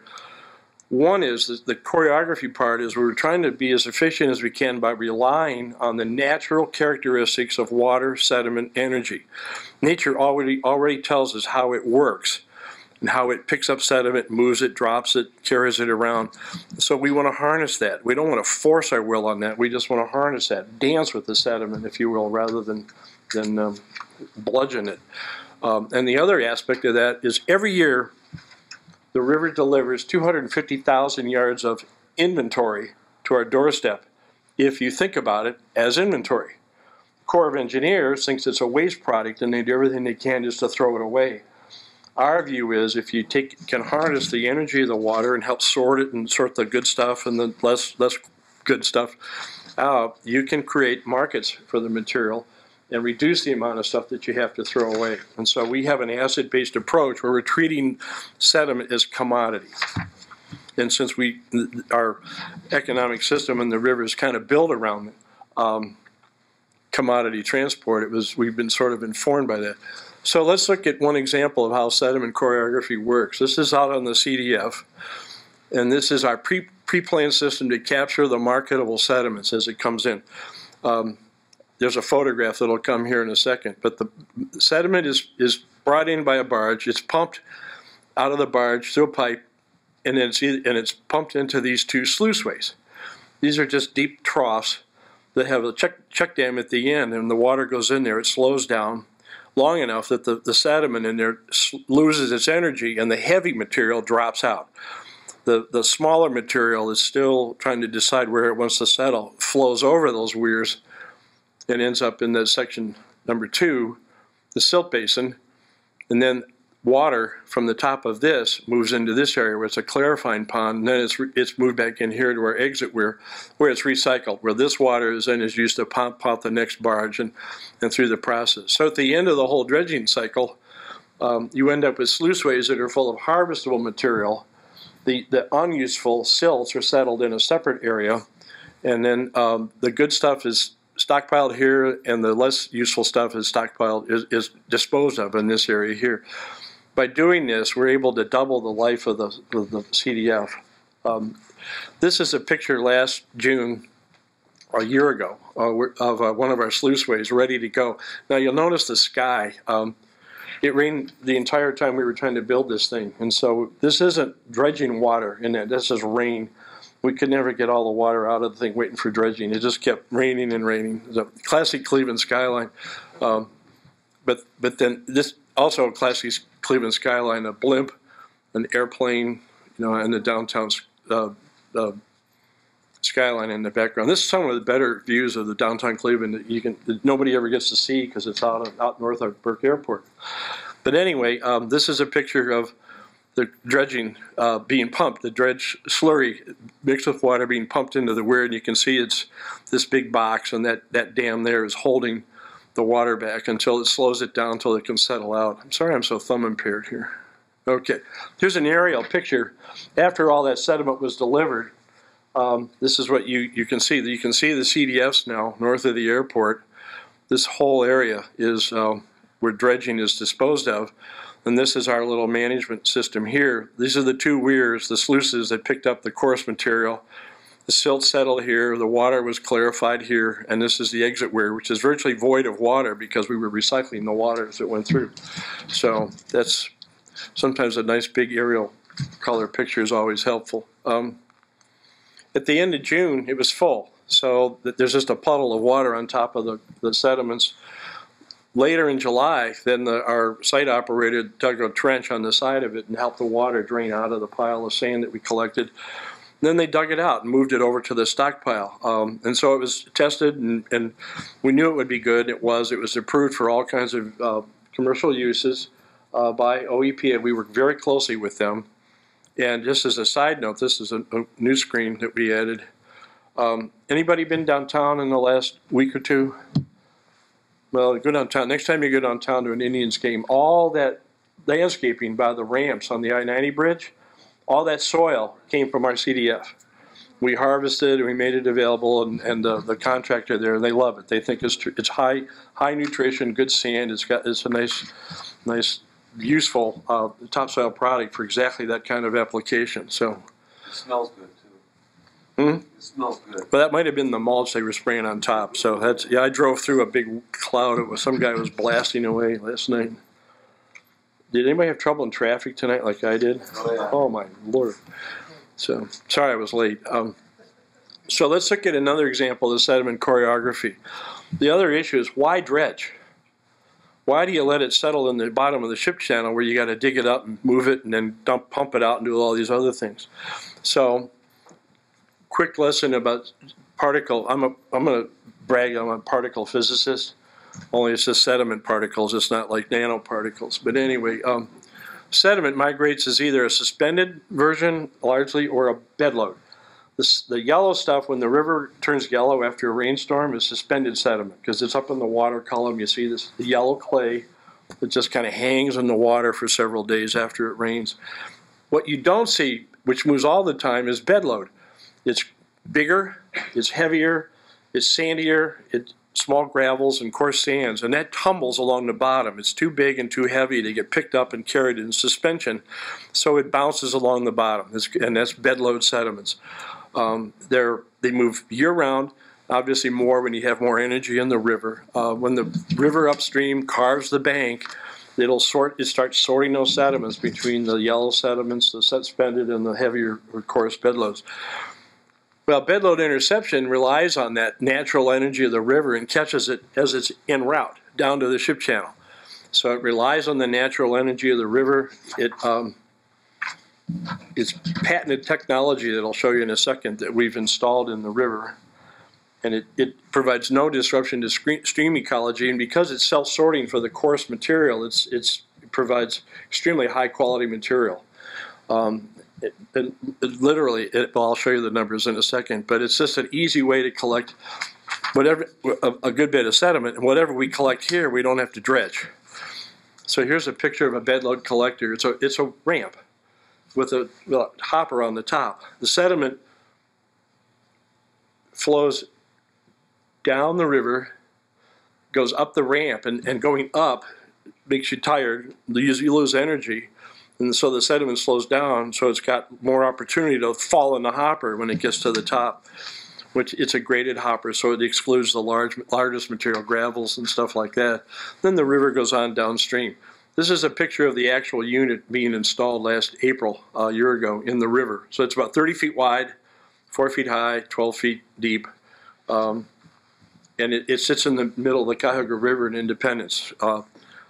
One is that the choreography part is we're trying to be as efficient as we can by relying on the natural characteristics of water, sediment, energy. Nature already, already tells us how it works and how it picks up sediment, moves it, drops it, carries it around. So we want to harness that. We don't want to force our will on that. We just want to harness that, dance with the sediment, if you will, rather than, than um, bludgeon it. Um, and the other aspect of that is every year the river delivers two hundred fifty thousand yards of inventory to our doorstep, if you think about it as inventory. The Corps of Engineers thinks it's a waste product and they do everything they can just to throw it away. Our view is if you take, can harness the energy of the water and help sort it and sort the good stuff and the less, less good stuff out, you can create markets for the material and reduce the amount of stuff that you have to throw away. And so we have an asset-based approach where we're treating sediment as commodity. And since we, our economic system and the river is kind of built around um, commodity transport, it was, we've been sort of informed by that. So let's look at one example of how sediment choreography works. This is out on the C D F, and this is our pre, pre-planned system to capture the marketable sediments as it comes in. Um, There's a photograph that'll come here in a second, but the sediment is, is brought in by a barge. It's pumped out of the barge through a pipe, and then it's, and it's pumped into these two sluiceways. These are just deep troughs that have a check, check dam at the end, and the water goes in there. It slows down long enough that the, the sediment in there loses its energy, and the heavy material drops out. The, the smaller material is still trying to decide where it wants to settle, flows over those weirs, and ends up in the section number two, the silt basin, and then water from the top of this moves into this area where it's a clarifying pond, and then it's, it's moved back in here to our exit weir, where it's recycled, where this water is then is used to pump out the next barge and, and through the process. So at the end of the whole dredging cycle, um, you end up with sluiceways that are full of harvestable material. The, the unuseful silts are settled in a separate area, and then um, the good stuff is stockpiled here, and the less useful stuff is stockpiled, is, is disposed of in this area here. By doing this, we're able to double the life of the, of the C D F. Um, this is a picture last June, a year ago, uh, of uh, one of our sluiceways ready to go. Now you'll notice the sky. Um, it rained the entire time we were trying to build this thing, and so this isn't dredging water in it. This is rain. We could never get all the water out of the thing waiting for dredging. It just kept raining and raining. The classic Cleveland skyline. Um, but but then this also a classic Cleveland skyline, a blimp, an airplane, you know, and the downtown uh, uh, skyline in the background. This is some of the better views of the downtown Cleveland that you can that nobody ever gets to see because it's out of, out north of Burke Airport. But anyway, um, this is a picture of the dredging uh, being pumped, the dredge slurry mixed with water being pumped into the weir, and you can see it's this big box, and that, that dam there is holding the water back until it slows it down until it can settle out. I'm sorry I'm so thumb impaired here. Okay, here's an aerial picture. After all that sediment was delivered, um, this is what you, you can see. You can see the C D Fs now north of the airport. This whole area is uh, where dredging is disposed of. And this is our little management system here. These are the two weirs, the sluices that picked up the coarse material. The silt settled here, the water was clarified here, and this is the exit weir, which is virtually void of water because we were recycling the water as it went through. So that's sometimes a nice big aerial color picture is always helpful. Um, at the end of June, it was full. So there's just a puddle of water on top of the, the sediments. Later in July, then the, our site operator dug a trench on the side of it and helped the water drain out of the pile of sand that we collected. And then they dug it out and moved it over to the stockpile. Um, and so it was tested, and, and we knew it would be good. It was. It was approved for all kinds of uh, commercial uses uh, by O E P A. We worked very closely with them. And just as a side note, this is a, a new screen that we added. Um, anybody been downtown in the last week or two? Well, go downtown. Next time you go downtown to an Indians game, all that landscaping by the ramps on the I ninety bridge, all that soil came from our C D F. We harvested and we made it available, and, and uh, the contractor there, they love it. They think it's it's high high nutrition, good sand. It's got it's a nice, nice, useful uh, topsoil product for exactly that kind of application. So it smells good too. Hmm? It smells good. But that might have been the mulch they were spraying on top. So that's yeah. I drove through a big cloud. It was some guy was blasting away last night. Did anybody have trouble in traffic tonight like I did? Oh, yeah. Oh my Lord. So sorry I was late. Um, so let's look at another example of sediment choreography. The other issue is why dredge? Why do you let it settle in the bottom of the ship channel where you got to dig it up and move it and then dump, pump it out and do all these other things? So. Quick lesson about particle. I'm a I'm gonna brag. I'm a particle physicist. Only it's just sediment particles. It's not like nanoparticles. But anyway, um, sediment migrates as either a suspended version, largely, or a bedload. This, the yellow stuff, when the river turns yellow after a rainstorm, is suspended sediment because it's up in the water column. You see this the yellow clay that just kind of hangs in the water for several days after it rains. What you don't see, which moves all the time, is bedload. It's bigger, it's heavier, it's sandier, it's small gravels and coarse sands, and that tumbles along the bottom. It's too big and too heavy to get picked up and carried in suspension, so it bounces along the bottom, it's, and that's bedload sediments. Um, they're, they move year-round, obviously more when you have more energy in the river. Uh, when the river upstream carves the bank, it'll sort, it starts sorting those sediments between the yellow sediments, the suspended, and the heavier or coarse bedloads. Well, bedload interception relies on that natural energy of the river and catches it as it's en route down to the ship channel. So it relies on the natural energy of the river. It, um, it's patented technology that I'll show you in a second that we've installed in the river. And it, it provides no disruption to stream ecology. And because it's self-sorting for the coarse material, it's, it's, it provides extremely high-quality material. Um, It, it, it literally, it, well, I'll show you the numbers in a second, but it's just an easy way to collect whatever a, a good bit of sediment, and whatever we collect here, we don't have to dredge. So here's a picture of a bedload collector. It's a it's a ramp with a, with a hopper on the top. The sediment flows down the river, goes up the ramp, and, and going up makes you tired. You lose, you lose energy. And so the sediment slows down, so it's got more opportunity to fall in the hopper when it gets to the top, which it's a graded hopper, so it excludes the large, largest material, gravels and stuff like that. Then the river goes on downstream. This is a picture of the actual unit being installed last April, uh, a year ago, in the river. So it's about thirty feet wide, four feet high, twelve feet deep. Um, and it, it sits in the middle of the Cuyahoga River in Independence. Uh,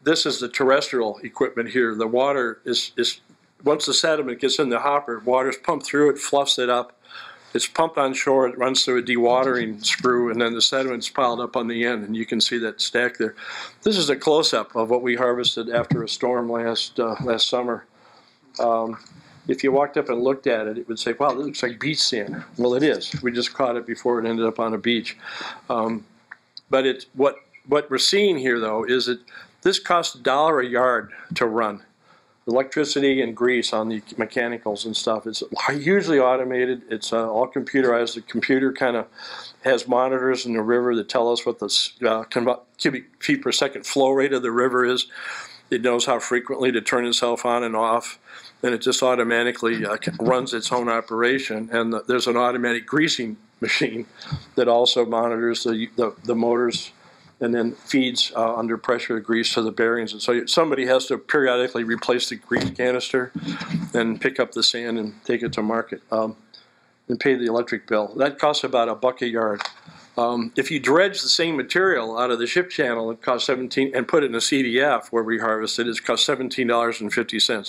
this is the terrestrial equipment here. The water is, is once the sediment gets in the hopper, water's pumped through it, fluffs it up. It's pumped on shore, it runs through a dewatering screw, and then the sediment's piled up on the end, and you can see that stack there. This is a close-up of what we harvested after a storm last uh, last summer. Um, if you walked up and looked at it, it would say, wow, this looks like beach sand. Well, it is. We just caught it before it ended up on a beach. Um, but it's, what, what we're seeing here, though, is that this costs a dollar a yard to run. Electricity and grease on the mechanicals and stuff. It's hugely automated. It's uh, all computerized. The computer kind of has monitors in the river that tell us what the uh, cubic feet per second flow rate of the river is. It knows how frequently to turn itself on and off, and it just automatically uh, runs its own operation. And the, there's an automatic greasing machine that also monitors the, the, the motors and then feeds uh, under pressure grease to the bearings. And so somebody has to periodically replace the grease canister and pick up the sand and take it to market um, and pay the electric bill. That costs about a buck a yard. Um, if you dredge the same material out of the ship channel, it costs seventeen, and put it in a C D F where we harvest it, it costs seventeen dollars and fifty cents.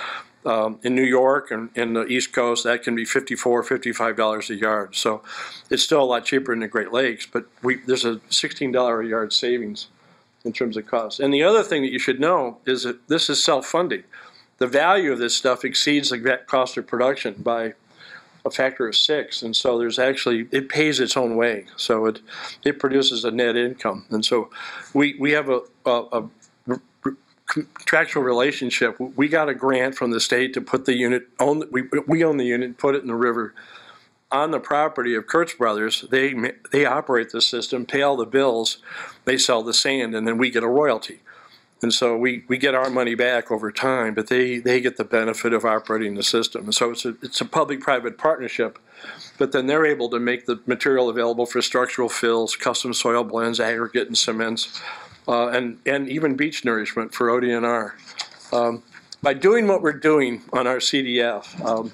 Um, in New York and in the East Coast, that can be fifty-four dollars, fifty-five dollars a yard. So it's still a lot cheaper in the Great Lakes, but we, there's a sixteen dollars a yard savings in terms of cost. And the other thing that you should know is that this is self-funding. The value of this stuff exceeds the cost of production by a factor of six, and so there's actually, it pays its own way. So it it produces a net income. And so we, we have a, a, a contractual relationship. We got a grant from the state to put the unit, own, we, we own the unit, put it in the river on the property of Kurtz Brothers. They, they operate the system, pay all the bills, they sell the sand, and then we get a royalty. And so we, we get our money back over time, but they, they get the benefit of operating the system. And so it's a, it's a public-private partnership, but then they're able to make the material available for structural fills, custom soil blends, aggregate and cements, uh, and, and even beach nourishment for O D N R. Um, by doing what we're doing on our C D F, um,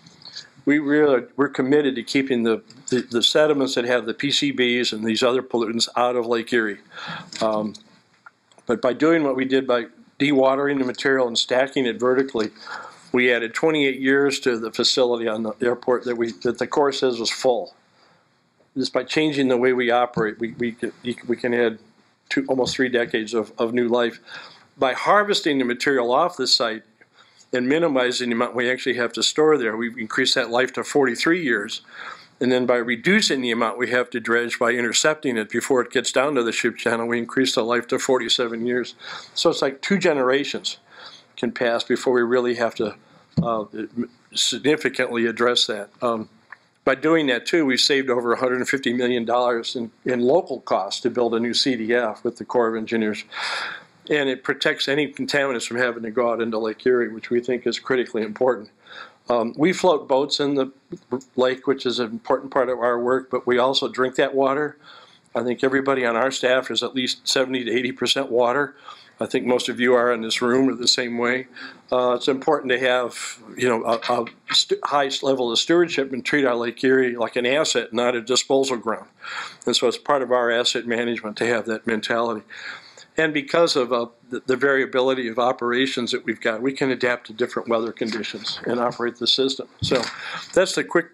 we really, we're committed to keeping the, the, the sediments that have the P C Bs and these other pollutants out of Lake Erie. Um, But by doing what we did by dewatering the material and stacking it vertically, we added twenty-eight years to the facility on the airport that we that the Corps says was full. Just by changing the way we operate, we we can, we can add two, almost three decades of, of new life. By harvesting the material off the site and minimizing the amount we actually have to store there, we've increased that life to forty-three years. And then by reducing the amount we have to dredge by intercepting it before it gets down to the ship channel, we increase the life to forty-seven years. So it's like two generations can pass before we really have to uh, significantly address that. Um, by doing that too, we've saved over one hundred fifty million dollars in, in local costs to build a new C D F with the Corps of Engineers. And it protects any contaminants from having to go out into Lake Erie, which we think is critically important. Um, we float boats in the lake, which is an important part of our work, but we also drink that water. I think everybody on our staff is at least seventy to eighty percent water. I think most of you are in this room are the same way. Uh, it's important to have, you know, a, a high level of stewardship and treat our Lake Erie like an asset, not a disposal ground. And so it's part of our asset management to have that mentality. And because of uh, the, the variability of operations that we've got, we can adapt to different weather conditions and operate the system. So that's the quick,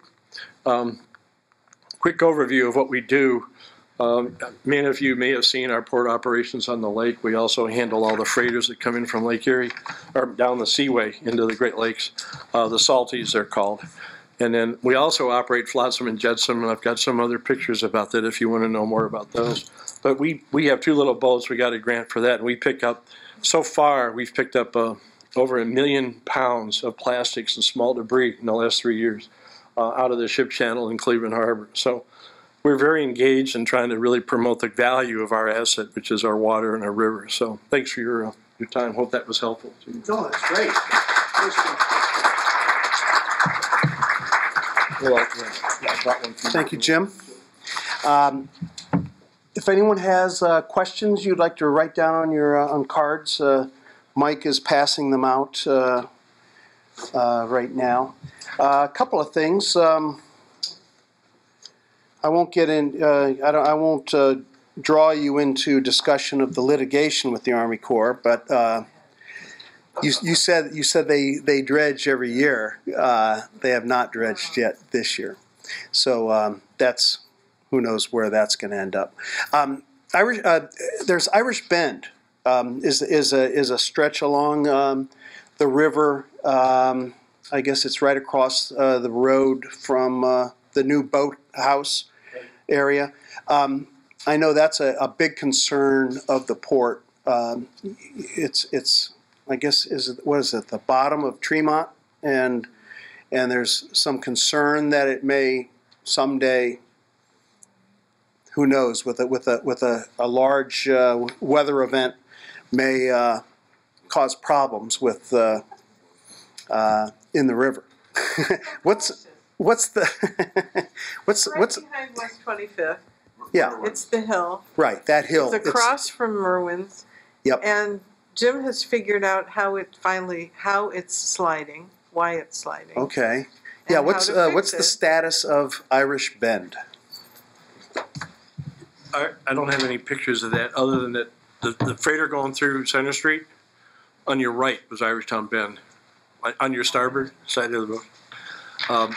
um, quick overview of what we do. Um, many of you may have seen our port operations on the lake. We also handle all the freighters that come in from Lake Erie, or down the seaway into the Great Lakes, uh, the salties they're called. And then we also operate flotsam and jetsam, and I've got some other pictures about that if you want to know more about those. But we, we have two little boats. We got a grant for that, and we pick up, so far we've picked up uh, over a million pounds of plastics and small debris in the last three years uh, out of the ship channel in Cleveland Harbor. So we're very engaged in trying to really promote the value of our asset, which is our water and our river. So thanks for your, uh, your time. Hope that was helpful. No, that's great. Well, yeah, yeah, I brought one for you. Thank you, Jim. Um, if anyone has uh, questions you'd like to write down on your uh, on cards, uh, Mike is passing them out uh, uh, right now. Uh, a couple of things. Um, I won't get in. Uh, I don't. I won't uh, draw you into discussion of the litigation with the Army Corps, but uh, you, you said you said they, they dredge every year. Uh, they have not dredged yet this year. So um, that's, who knows where that's going to end up. Um, Irish, uh, there's Irish Bend um, is, is, a, is a stretch along um, the river. Um, I guess it's right across uh, the road from uh, the new boathouse area. Um, I know that's a, a big concern of the port. Um, it's, it's, I guess, is it, what is it, the bottom of Tremont? And, and there's some concern that it may someday, who knows, with a, with a, with a, a large uh, weather event may uh, cause problems with, uh, uh, in the river. what's, what's the, what's, Right what's, behind West twenty-fifth. yeah, It's the hill. right, that hill. It's across from Merwin's. Yep. And Jim has figured out how it finally, how it's sliding, why it's sliding. Okay. Yeah, And what's how to uh, fix what's the it. status of Irish Bend? I, I don't have any pictures of that, other than that the, the freighter going through Center Street, on your right was Irishtown Bend. On- On your starboard side of the boat. Um,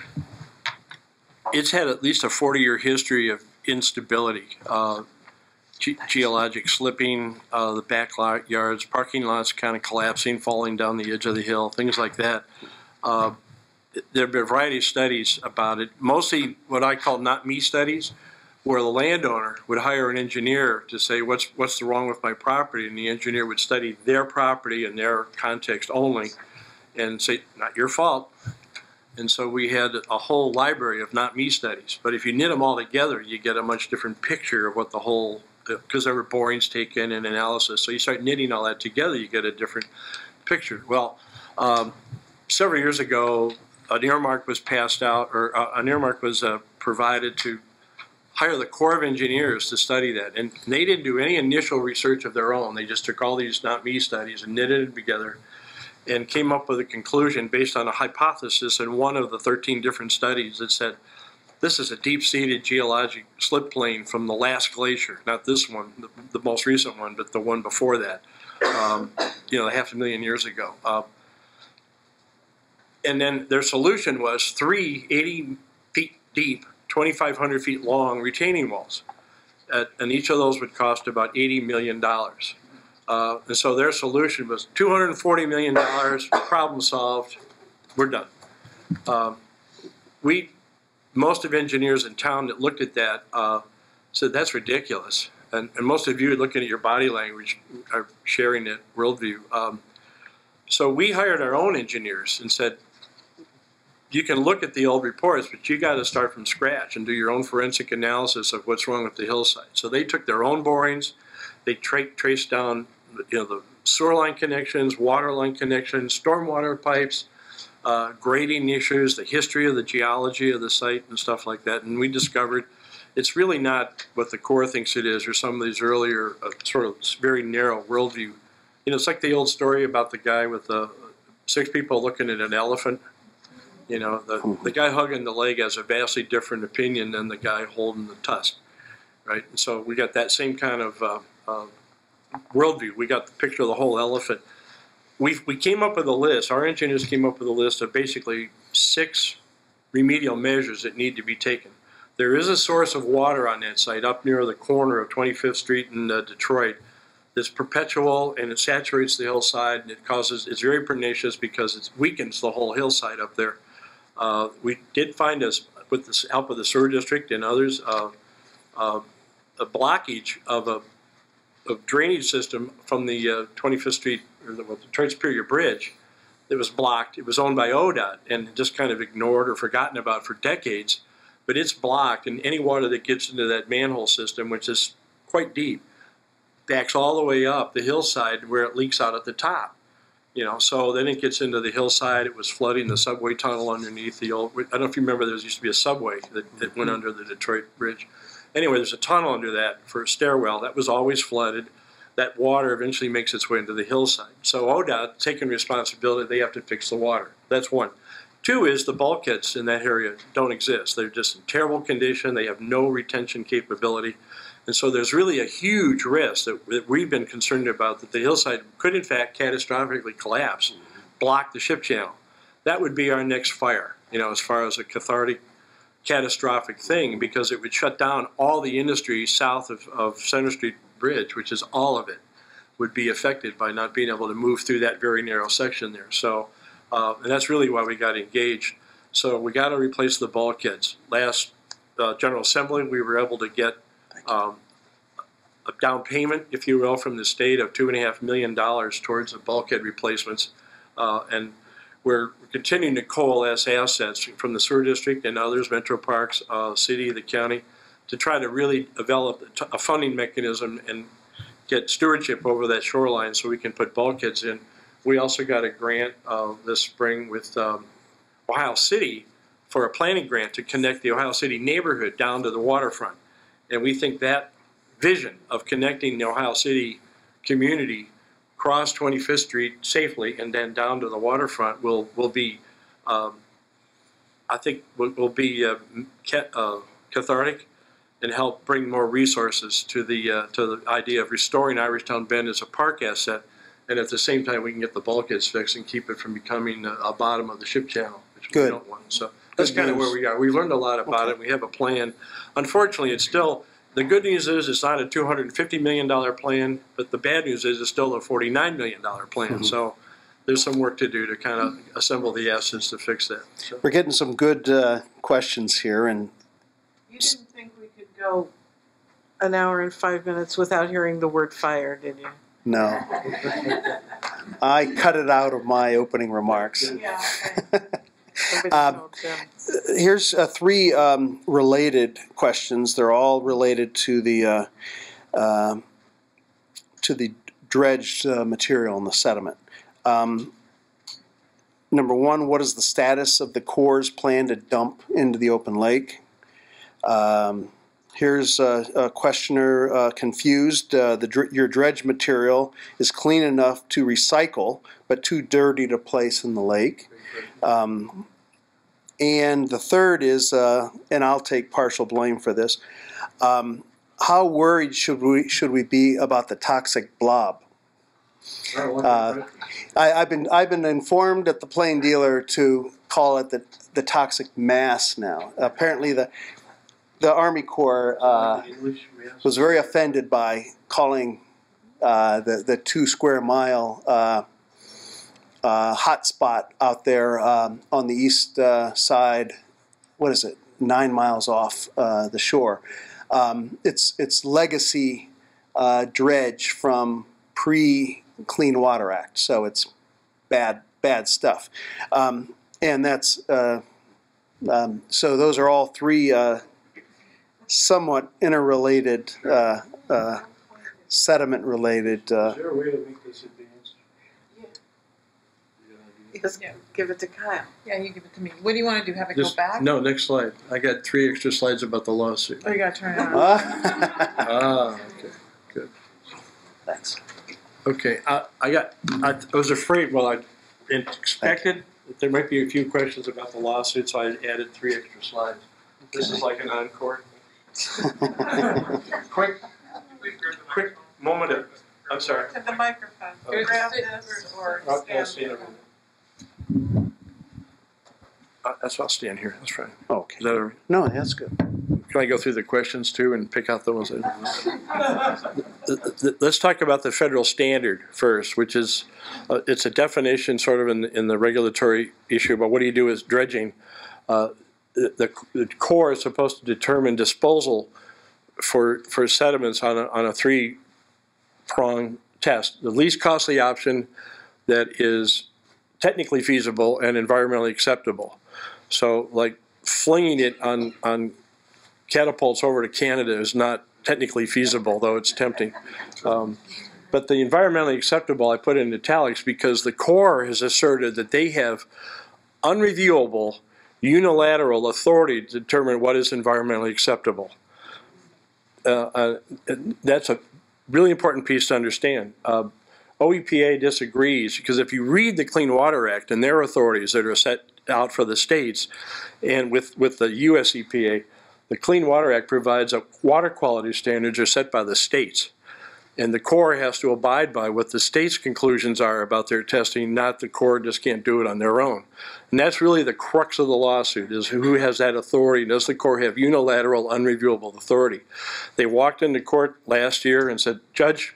it's had at least a forty-year history of instability. Uh, ge- geologic slipping, uh, the backyards, parking lots kind of collapsing, falling down the edge of the hill, things like that. Uh, there have been a variety of studies about it, mostly what I call not me studies, where the landowner would hire an engineer to say, what's what's the wrong with my property? And the engineer would study their property and their context only and say, not your fault. And so we had a whole library of not me studies. But if you knit them all together, you get a much different picture of what the whole, because there were borings taken and analysis. So you start knitting all that together, you get a different picture. Well, um, several years ago, an earmark was passed out, or uh, an earmark was uh, provided to hire the Corps of Engineers to study that. And they didn't do any initial research of their own. They just took all these not me studies and knitted them together and came up with a conclusion based on a hypothesis in one of the thirteen different studies that said, this is a deep-seated geologic slip plain from the last glacier, not this one, the, the most recent one, but the one before that, um, you know, half a million years ago. Uh, and then their solution was three eighty feet deep, twenty-five hundred feet long retaining walls. Uh, and each of those would cost about eighty million dollars. Uh, and so their solution was two hundred forty million dollars, problem solved, we're done. Um, we, most of engineers in town that looked at that uh, said that's ridiculous. And, and most of you looking at your body language are sharing that worldview. Um, so we hired our own engineers and said, you can look at the old reports, but you got to start from scratch and do your own forensic analysis of what's wrong with the hillside. So they took their own borings, they tra traced down, you know, the sewer line connections, water line connections, stormwater pipes, uh, grading issues, the history of the geology of the site and stuff like that. And we discovered it's really not what the Corps thinks it is, or some of these earlier uh, sort of very narrow worldview. You know, it's like the old story about the guy with the six people looking at an elephant. You know, the, the guy hugging the leg has a vastly different opinion than the guy holding the tusk, right? And so we got that same kind of uh, uh, worldview. We got the picture of the whole elephant. We we came up with a list. Our engineers came up with a list of basically six remedial measures that need to be taken. There is a source of water on that site up near the corner of twenty-fifth Street in uh, Detroit that's perpetual, and it saturates the hillside, and it causes, it's very pernicious because it weakens the whole hillside up there. Uh, we did find, us, with the help of the sewer district and others, uh, uh, a blockage of a of drainage system from the uh, twenty-fifth Street, or the, well, the Detroit Superior Bridge, that was blocked. It was owned by O D O T and just kind of ignored or forgotten about for decades, but it's blocked, and any water that gets into that manhole system, which is quite deep, backs all the way up the hillside where it leaks out at the top. You know, so then it gets into the hillside. It was flooding the subway tunnel underneath the old, I don't know if you remember, there used to be a subway that, that went under the Detroit Bridge. Anyway, there's a tunnel under that for a stairwell. That was always flooded. That water eventually makes its way into the hillside. So O D O T, taking responsibility, they have to fix the water. That's one. Two is the bulkheads in that area don't exist. They're just in terrible condition. They have no retention capability. And so there's really a huge risk that, that we've been concerned about, that the hillside could in fact catastrophically collapse, block the ship channel. That would be our next fire, you know, as far as a cathartic, catastrophic thing, because it would shut down all the industry south of, of Center Street Bridge, which is all of it, would be affected by not being able to move through that very narrow section there. So, uh, and that's really why we got engaged. So we got to replace the bulkheads. Last uh, General Assembly, we were able to get um, a down payment, if you will, from the state of two and a half million dollars towards the bulkhead replacements, uh, and we're continuing to coalesce assets from the sewer district and others, Metro Parks, uh, city, the county, to try to really develop a funding mechanism and get stewardship over that shoreline so we can put bulkheads in. We also got a grant uh, this spring with um, Ohio City for a planning grant to connect the Ohio City neighborhood down to the waterfront. And we think that vision of connecting the Ohio City community across twenty-fifth Street safely and then down to the waterfront will, will be, um, I think, will, will be uh, uh, cathartic and help bring more resources to the, uh, to the idea of restoring Irishtown Bend as a park asset, and at the same time we can get the bulkheads fixed and keep it from becoming a, a bottom of the ship channel, which Good. we don't want. So that's Good kind of news. where we are. We've learned a lot about Okay. it. We have a plan. Unfortunately, it's still, the good news is it's not a two hundred fifty million dollar plan, but the bad news is it's still a forty-nine million dollar plan. Mm-hmm. So there's some work to do to kind of assemble the assets to fix that. So. We're getting some good uh, questions here, and You didn't think we could go an hour and five minutes without hearing the word fire, did you? no. I cut it out of my opening remarks. Yeah. Um, Here's uh, three um, related questions. They're all related to the uh, uh, to the dredged uh, material in the sediment. Um, number one, what is the status of the Corps' plan to dump into the open lake? Um, here's a, a questioner uh, confused. Uh, the dr your dredge material is clean enough to recycle, but too dirty to place in the lake. Um, and the third is, uh, and I'll take partial blame for this, um, how worried should we should we be about the toxic blob? Uh, I, I've been I've been informed at the plain dealer to call it the the toxic mass now. Apparently the the Army Corps uh, was very offended by calling uh, the the two square mile uh, uh, hot spot out there um, on the east uh, side. What is it? Nine miles off uh, the shore. Um, it's it's legacy uh, dredge from pre-Clean Water Act, so it's bad bad stuff. Um, and that's uh, um, so those are all three uh, somewhat interrelated, uh, uh, sediment-related. Uh, Is there a way to make this advanced? Just give it to Kyle. Yeah, you give it to me. What do you want to do? Have it Just, go back? no, next slide. I got three extra slides about the lawsuit. Oh, you gotta turn it on. Ah, okay, good. Thanks. Okay, I, I got, I was afraid, well, I expected that there might be a few questions about the lawsuit, so I added three extra slides. This is like an encore. Quick, quick moment of, I'm sorry. To the microphone. Okay. Grab this or I'll, I'll stand stand there. over. Uh, that's I'll stand here. That's fine. Okay. Is that a, No, that's good. can I go through the questions too and pick out the ones that, let's talk about the federal standard first, which is, uh, it's a definition sort of in the, in the regulatory issue about what do you do with dredging. Uh, the, the Corps is supposed to determine disposal for, for sediments on a, on a three-prong test. The least costly option that is technically feasible and environmentally acceptable. So like flinging it on, on catapults over to Canada is not technically feasible, though it's tempting. Um, but the environmentally acceptable I put in italics because the Corps has asserted that they have unreviewable unilateral authority to determine what is environmentally acceptable. Uh, uh, that's a really important piece to understand. Uh, O E P A disagrees because if you read the Clean Water Act and their authorities that are set out for the states, and with, with the U S E P A, The Clean Water Act provides that water quality standards are set by the states. And the Corps has to abide by what the state's conclusions are about their testing, not the Corps just can't do it on their own. And that's really the crux of the lawsuit, is who has that authority? Does the Corps have unilateral, unreviewable authority? They walked into court last year and said, Judge,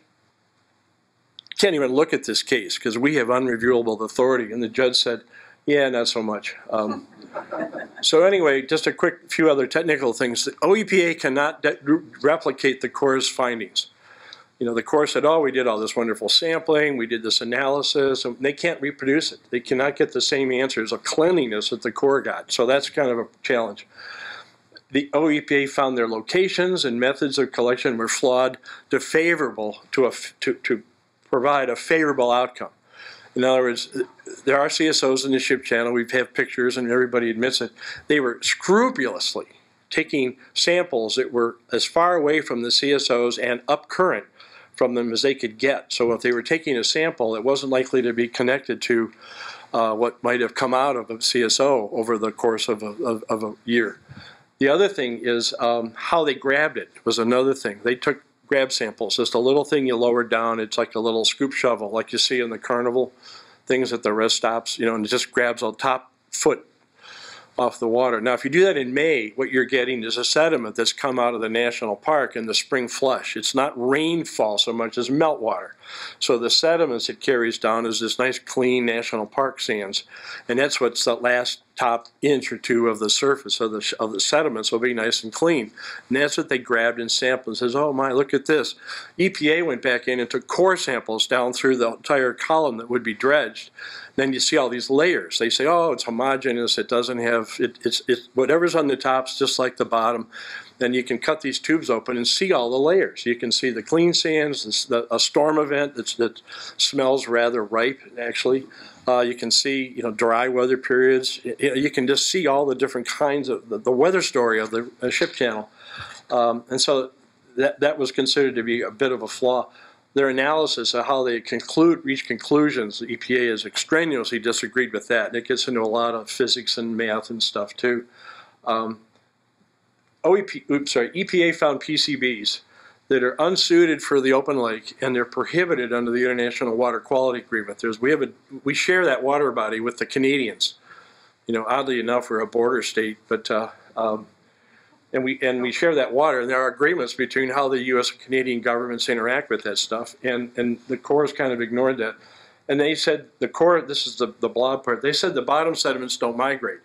can't even look at this case because we have unreviewable authority. And the judge said, yeah, not so much. Um, so anyway, just a quick few other technical things. The O E P A cannot replicate the Corps' findings. You know, the Corps said, oh, we did all this wonderful sampling, we did this analysis, and they can't reproduce it. They cannot get the same answers of cleanliness that the Corps got. So that's kind of a challenge. The O E P A found their locations and methods of collection were flawed to favorable, to, a, to, to provide a favorable outcome. In other words, there are C S Os in the ship channel, we have pictures and everybody admits it. They were scrupulously taking samples that were as far away from the C S Os and up current from them as they could get. So if they were taking a sample, it wasn't likely to be connected to uh, what might have come out of a C S O over the course of a, of, of a year. The other thing is um, how they grabbed it was another thing. They took grab samples, just a little thing you lower down. It's like a little scoop shovel like you see in the carnival things at the rest stops, you know, and it just grabs a top foot off the water. Now, if you do that in May, what you're getting is a sediment that's come out of the national park in the spring flush. It's not rainfall so much as meltwater. So the sediments it carries down is this nice, clean national park sands. And that's what's the last top inch or two of the surface of the, of the sediments will be nice and clean. And that's what they grabbed and sampled and says, oh my, look at this. E P A went back in and took core samples down through the entire column that would be dredged. Then you see all these layers. They say, oh, it's homogeneous. It doesn't have, it, it's, it's whatever's on the top's just like the bottom. Then you can cut these tubes open and see all the layers. You can see the clean sands, the, a storm event that's, that smells rather ripe, actually. Uh, you can see, you know, dry weather periods. You, you can just see all the different kinds of, the, the weather story of the uh, ship channel. Um, and so that, that was considered to be a bit of a flaw. Their analysis of how they conclude, reach conclusions, the E P A has extraneously disagreed with that. And it gets into a lot of physics and math and stuff too. Um, O E P, oops, sorry, E P A found P C Bs that are unsuited for the open lake and they're prohibited under the International Water Quality Agreement. There's, we, have a, we share that water body with the Canadians. You know, oddly enough, we're a border state, but uh, um, And we, and we share that water, and there are agreements between how the U S and Canadian governments interact with that stuff, and, and the Corps has kind of ignored that. And they said, the Corps, this is the, the blob part, they said the bottom sediments don't migrate.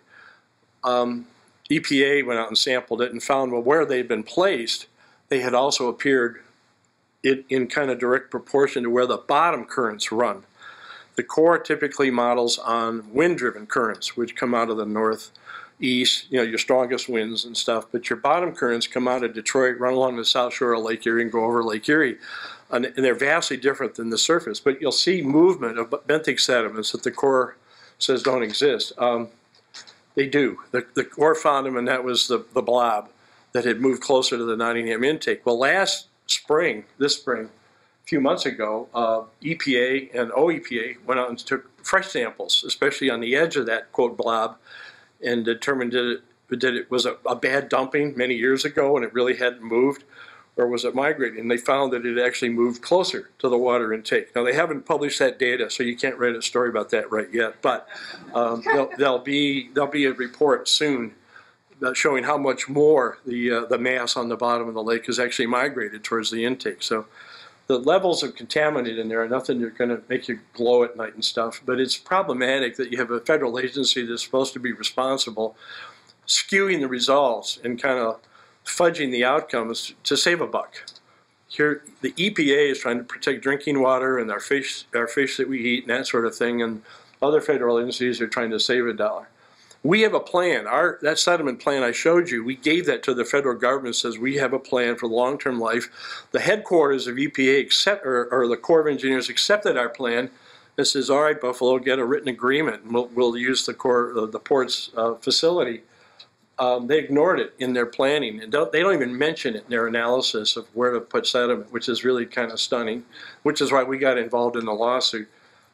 Um, E P A went out and sampled it and found, well, where they'd been placed, they had also appeared in, in kind of direct proportion to where the bottom currents run. The Corps typically models on wind-driven currents, which come out of the north, east, you know, your strongest winds and stuff, but your bottom currents come out of Detroit, run along the south shore of Lake Erie and go over Lake Erie. And, and they're vastly different than the surface, but you'll see movement of benthic sediments that the Corps says don't exist. Um, they do. The, the Corps found them, and that was the, the blob that had moved closer to the Nottingham intake. Well, last spring, this spring, a few months ago, uh, E P A and O E P A went out and took fresh samples, especially on the edge of that, quote, blob, and determined did it, did it was a, a bad dumping many years ago and it really hadn't moved, or was it migrating? And they found that it actually moved closer to the water intake. Now, they haven't published that data, so you can't write a story about that right yet, but um, there'll, there'll, be, there'll be a report soon showing how much more the, uh, the mass on the bottom of the lake has actually migrated towards the intake. So the levels of contaminant in there are nothing that's going to make you glow at night and stuff, but it's problematic that you have a federal agency that's supposed to be responsible skewing the results and kind of fudging the outcomes to save a buck. Here, the E P A is trying to protect drinking water and our fish, our fish that we eat and that sort of thing, and other federal agencies are trying to save a dollar. We have a plan. Our, that sediment plan I showed you, we gave that to the federal government. Says we have a plan for long-term life. The headquarters of E P A accept, or, or the Corps of Engineers accepted our plan. It says, all right, Buffalo, get a written agreement, and we'll, we'll use the, Corps, uh, the port's uh, facility. Um, they ignored it in their planning, and don't, they don't even mention it in their analysis of where to put sediment, which is really kind of stunning, which is why we got involved in the lawsuit.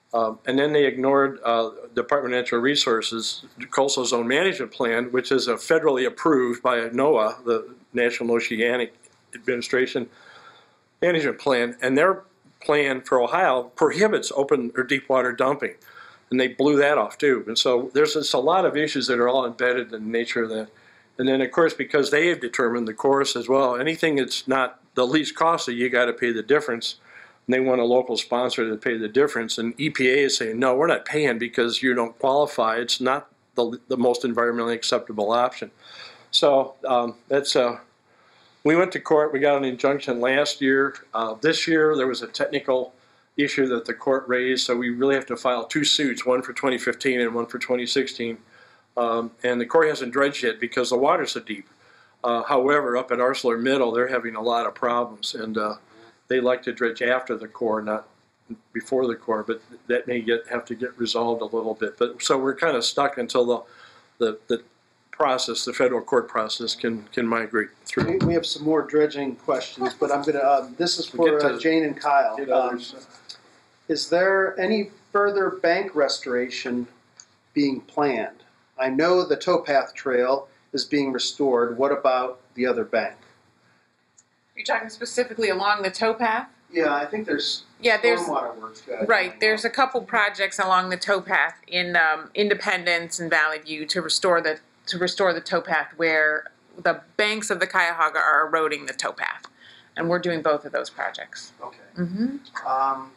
Um, and then they ignored uh, Department of Natural Resources Coastal Zone Management Plan, which is a federally approved by NOAA, the National Oceanic Administration Management Plan, and their plan for Ohio prohibits open or deep water dumping, and they blew that off too. And so there's just a lot of issues that are all embedded in the nature of that. And then of course, because they have determined the course as well, anything that's not the least costly, you got to pay the difference. And they want a local sponsor to pay the difference. And E P A is saying, no, we're not paying because you don't qualify. It's not the, the most environmentally acceptable option. So um, that's, uh, we went to court. We got an injunction last year. Uh, this year, there was a technical issue that the court raised. So we really have to file two suits, one for twenty fifteen and one for twenty sixteen. Um, and the court hasn't dredged yet because the water's so deep. Uh, however, up at Arcelor Middle, they're having a lot of problems. And uh, they like to dredge after the core, not before the core, but that may get have to get resolved a little bit. But so we're kind of stuck until the the, the process, the federal court process, can can migrate through. We have some more dredging questions, but I'm gonna. Um, this is We'll for get to uh, Jane and Kyle. get Um, others. is there any further bank restoration being planned? I know the towpath trail is being restored. What about the other bank? You're talking specifically along the towpath? Yeah, I think there's Yeah, there's stormwater works. uh, right. going There's on. a couple projects along the towpath in um, Independence and Valley View to restore the to restore the towpath where the banks of the Cuyahoga are eroding the towpath, and we're doing both of those projects. Okay. Mm-hmm. Um,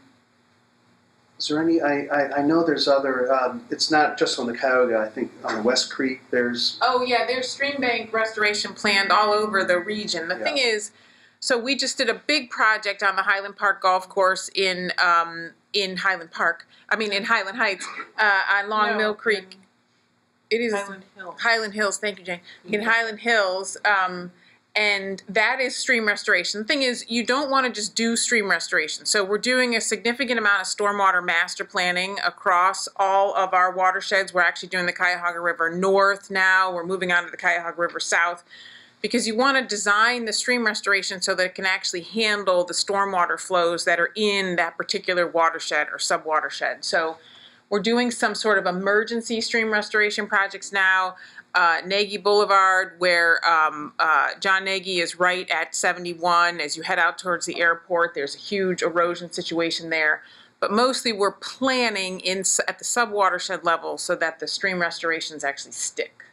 is there any? I, I, I know there's other. Um, it's not just on the Cuyahoga. I think on the West Creek there's. Oh yeah, there's stream bank restoration planned all over the region. The Yeah. thing is, so we just did a big project on the Highland Park Golf Course in um, in Highland Park. I mean in Highland Heights uh, on Long No, Mill Creek. It is Highland Hills. Highland Hills. Thank you, Jane. In Highland Hills, um, and that is stream restoration. The thing is, you don't want to just do stream restoration. So we're doing a significant amount of stormwater master planning across all of our watersheds. We're actually doing the Cuyahoga River North now. We're moving on to the Cuyahoga River South, because you want to design the stream restoration so that it can actually handle the stormwater flows that are in that particular watershed or sub-watershed. So we're doing some sort of emergency stream restoration projects now. Uh, Nagy Boulevard, where um, uh, John Nagy is right at seventy-one. As you head out towards the airport, there's a huge erosion situation there. But mostly we're planning in, at the sub-watershed level so that the stream restorations actually stick.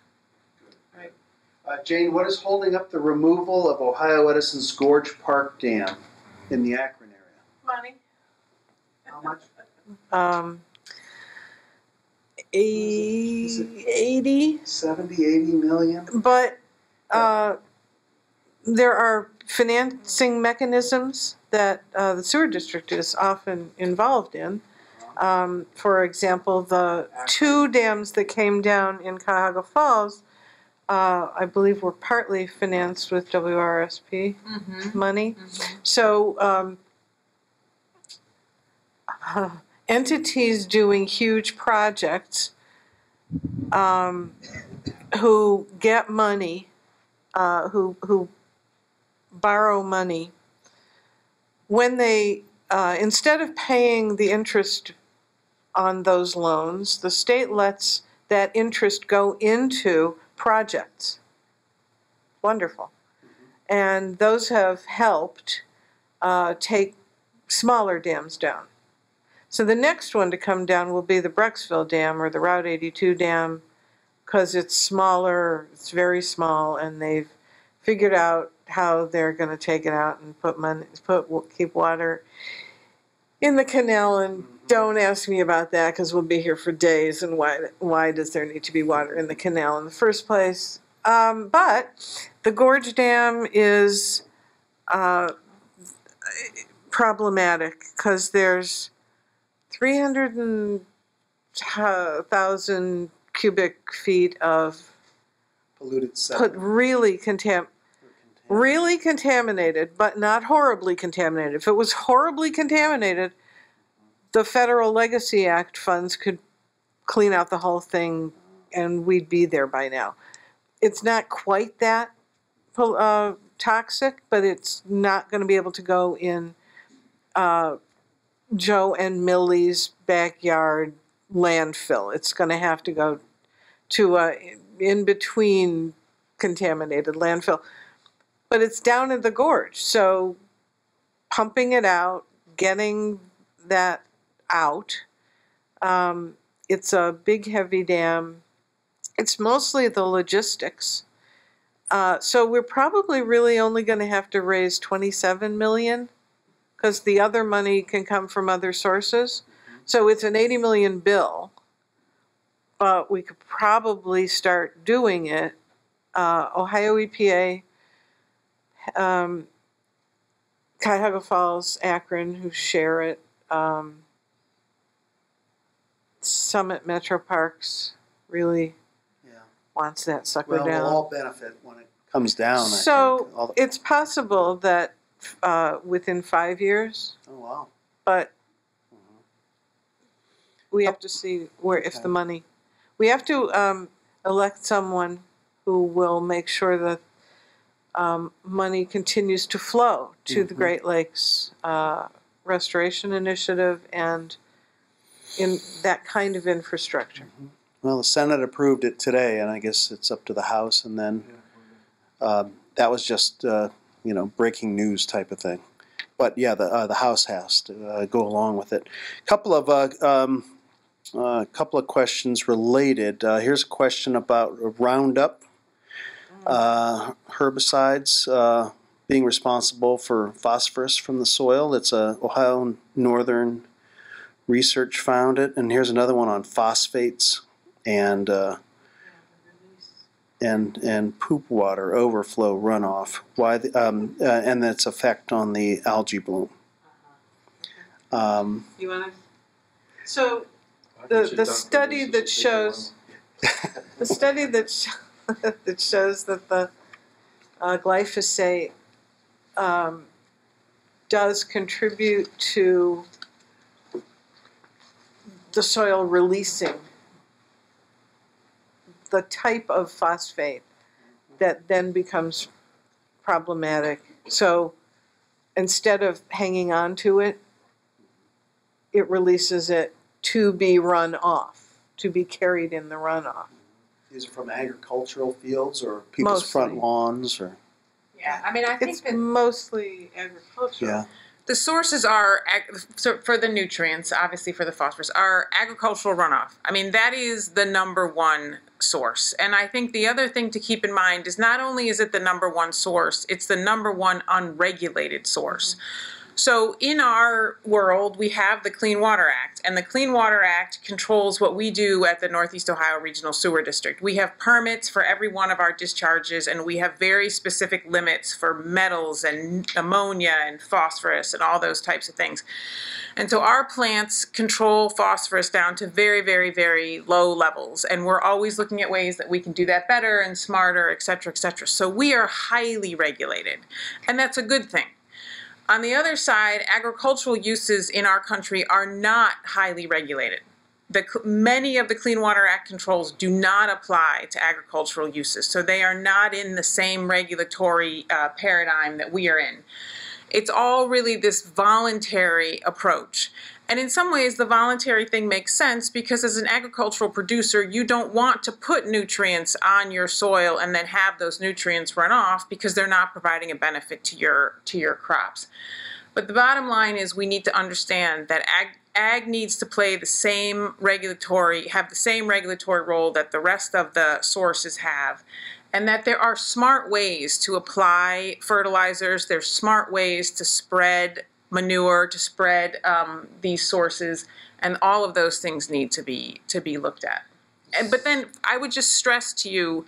Uh, Jane, what is holding up the removal of Ohio Edison's Gorge Park Dam in the Akron area? Money. How much? Um, Is it- eighty, seventy, eighty million? but uh, there are financing mechanisms that uh, the sewer district is often involved in. Um, for example, the two dams that came down in Cuyahoga Falls, uh, I believe were partly financed with W R S P Mm-hmm. money. So um, uh, entities doing huge projects um, who get money, uh, who who borrow money, when they uh, instead of paying the interest on those loans, the state lets that interest go into projects. Wonderful. And those have helped uh, take smaller dams down. So the next one to come down will be the Brecksville Dam or the Route eighty-two Dam, because it's smaller, it's very small, and they've figured out how they're going to take it out and put money, put keep water in the canal. And don't ask me about that, because we'll be here for days. And why why does there need to be water in the canal in the first place? Um, but the Gorge Dam is uh, problematic because there's three hundred thousand cubic feet of Polluted put sediment. really contam really contaminated, but not horribly contaminated. If it was horribly contaminated, the Federal Legacy Act funds could clean out the whole thing and we'd be there by now. It's not quite that uh, toxic, but it's not going to be able to go in uh, Joe and Millie's backyard landfill. It's going to have to go to a in-between contaminated landfill. But it's down in the gorge, so pumping it out, getting that out. Um, it's a big, heavy dam. It's mostly the logistics. Uh, so we're probably really only going to have to raise twenty-seven million dollars because the other money can come from other sources. So it's an eighty million dollars bill, but we could probably start doing it. Uh, Ohio E P A, um, Cuyahoga Falls, Akron, who share it, um, Summit Metro Parks really Yeah. wants that sucker Well, down. we'll all benefit when it comes down, I So think. All the- it's possible that uh, within five years, Oh, wow. but we have to see where if Okay. the money. We have to um, elect someone who will make sure that um, money continues to flow to the Mhm. Great Lakes uh, Restoration Initiative and in that kind of infrastructure. Well, the Senate approved it today, and I guess it's up to the House, and then um, that was just, uh, you know, breaking news type of thing. But yeah, the uh, the House has to uh, go along with it. A couple of uh, um, uh, couple of questions related. Uh, here's a question about Roundup uh, herbicides uh, being responsible for phosphorus from the soil. It's a Ohio Northern Research found it, and here's another one on phosphates and uh, and and poop water overflow runoff. Why the, um, uh, and its effect on the algae bloom. Um, You want to? So the the study that shows the study that sh that shows that the uh, glyphosate um, does contribute to the soil releasing the type of phosphate that then becomes problematic. So instead of hanging on to it, it releases it to be run off, to be carried in the runoff. These are from agricultural fields or people's Mostly. front lawns, or Yeah, I mean, I think It's that mostly agricultural. yeah. the sources are, ag- so for the nutrients, obviously for the phosphorus, are agricultural runoff. I mean, that is the number one source. And I think the other thing to keep in mind is not only is it the number one source, it's the number one unregulated source. So in our world, we have the Clean Water Act, and the Clean Water Act controls what we do at the Northeast Ohio Regional Sewer District. We have permits for every one of our discharges, and we have very specific limits for metals and ammonia and phosphorus and all those types of things. And so our plants control phosphorus down to very, very, very low levels, and we're always looking at ways that we can do that better and smarter, et cetera, et cetera. So we are highly regulated, and that's a good thing. On the other side, agricultural uses in our country are not highly regulated. The, many of the Clean Water Act controls do not apply to agricultural uses, so they are not in the same regulatory uh, paradigm that we are in. It's all really this voluntary approach. And in some ways, the voluntary thing makes sense because as an agricultural producer, you don't want to put nutrients on your soil and then have those nutrients run off because they're not providing a benefit to your, to your crops. But the bottom line is we need to understand that ag, ag needs to play the same regulatory, have the same regulatory role that the rest of the sources have. And that there are smart ways to apply fertilizers, there's smart ways to spread manure, to spread um, these sources, and all of those things need to be to be looked at. And, but then I would just stress to you,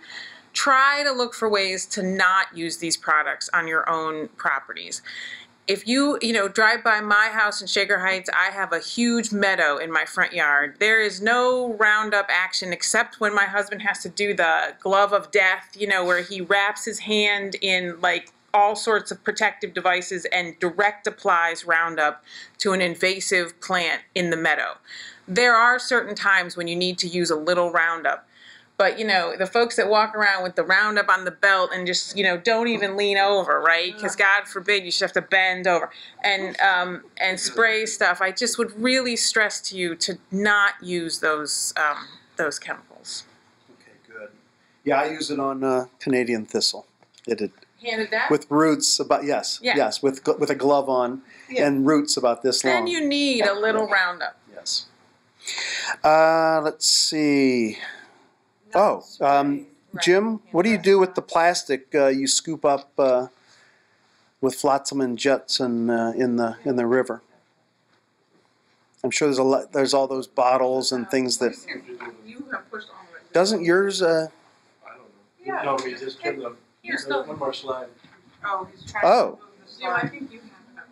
try to look for ways to not use these products on your own properties. If you, you know, drive by my house in Shaker Heights, I have a huge meadow in my front yard. There is no Roundup action except when my husband has to do the glove of death, you know, where he wraps his hand in like all sorts of protective devices and direct applies Roundup to an invasive plant in the meadow. There are certain times when you need to use a little Roundup, But, you know, the folks that walk around with the Roundup on the belt and just, you know, don't even lean over, right? Because God forbid you should have to bend over and um, and spray stuff. I just would really stress to you to not use those um, those chemicals. Okay, good. Yeah, I use it on uh, Canadian thistle. It, it Handed that? with roots about yes, Yeah. yes, with with a glove on Yeah. and roots about this long. And you need a little Roundup. Yes. Uh, let's see. Oh, um, Jim, what do you do with the plastic uh, you scoop up uh, with flotsam and jetsam uh, in the in the river? I'm sure there's a lot. There's all those bottles and things that. You have pushed on it. Doesn't yours? Uh, I don't know. No, we just give them, Here's there's the- one more slide. Oh, he's trying Oh. to. Yeah, I think you have it.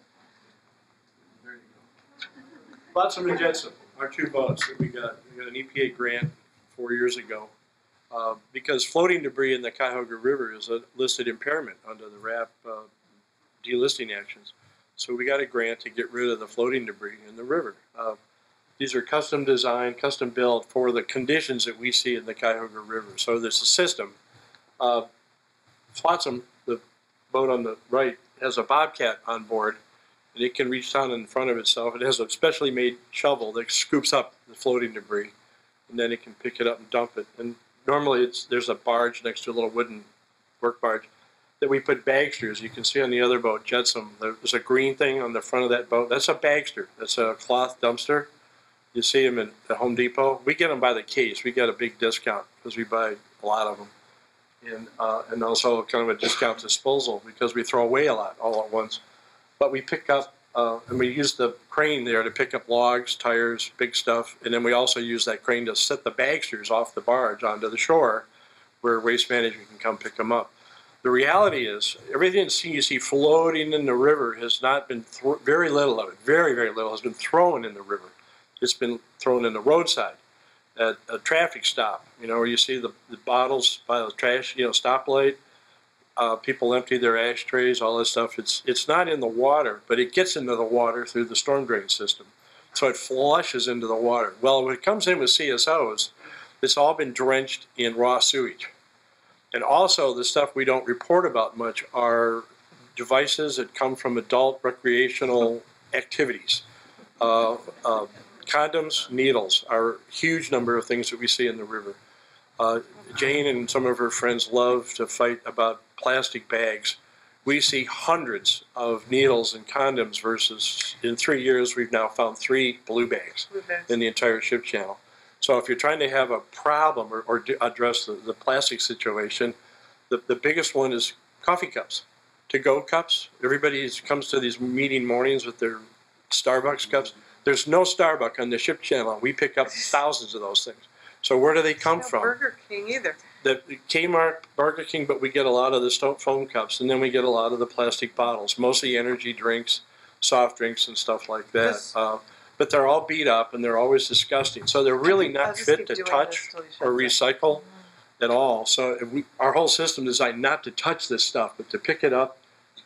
There you go. Flotsam and Jetsam, our two boats that we got. We got an E P A grant four years ago. Uh, because floating debris in the Cuyahoga River is a listed impairment under the R A P uh, delisting actions. So we got a grant to get rid of the floating debris in the river. Uh, these are custom designed, custom built for the conditions that we see in the Cuyahoga River. So there's a system. Uh, Flotsam, the boat on the right, has a bobcat on board, and it can reach down in front of itself. It has a specially made shovel that scoops up the floating debris, and then it can pick it up and dump it. And normally it's, there's a barge next to a little wooden work barge that we put bagsters. You can see on the other boat, Jetsam, there's a green thing on the front of that boat. That's a bagster. That's a cloth dumpster. You see them in the Home Depot. We get them by the case. We get a big discount because we buy a lot of them. And, uh, and also kind of a discount disposal because we throw away a lot all at once. But we pick up, uh, and we use the crane there to pick up logs, tires, big stuff. And then we also use that crane to set the bagsters off the barge onto the shore where waste management can come pick them up. The reality is everything you see floating in the river has not been, very little of it, very, very little has been thrown in the river. It's been thrown in the roadside at a traffic stop, you know, where you see the, the bottles by the trash, you know, stoplight. Uh, people empty their ashtrays, all this stuff. It's it's not in the water, but it gets into the water through the storm drain system. So it flushes into the water. Well, when it comes in with C S Os, it's all been drenched in raw sewage. And also the stuff we don't report about much are devices that come from adult recreational activities. Uh, uh, condoms, needles are a huge number of things that we see in the river. Uh, Jane and some of her friends love to fight about plastic bags. We see hundreds of needles and condoms versus in three years we've now found three blue bags in the entire ship channel. So if you're trying to have a problem or, or address the, the plastic situation, the, the biggest one is coffee cups, to-go cups. Everybody comes to these meeting mornings with their Starbucks cups. There's no Starbucks on the ship channel. We pick up thousands of those things. So where do they come No from? Burger King either. The Kmart, Burger King, but we get a lot of the stone foam cups, and then we get a lot of the plastic bottles, mostly energy drinks, soft drinks, and stuff like that. This- Uh, but they're all beat up, and they're always disgusting. So they're really I'll not just fit keep to doing touch this till you or shut up. recycle at all. So if we, our whole system is designed not to touch this stuff, but to pick it up,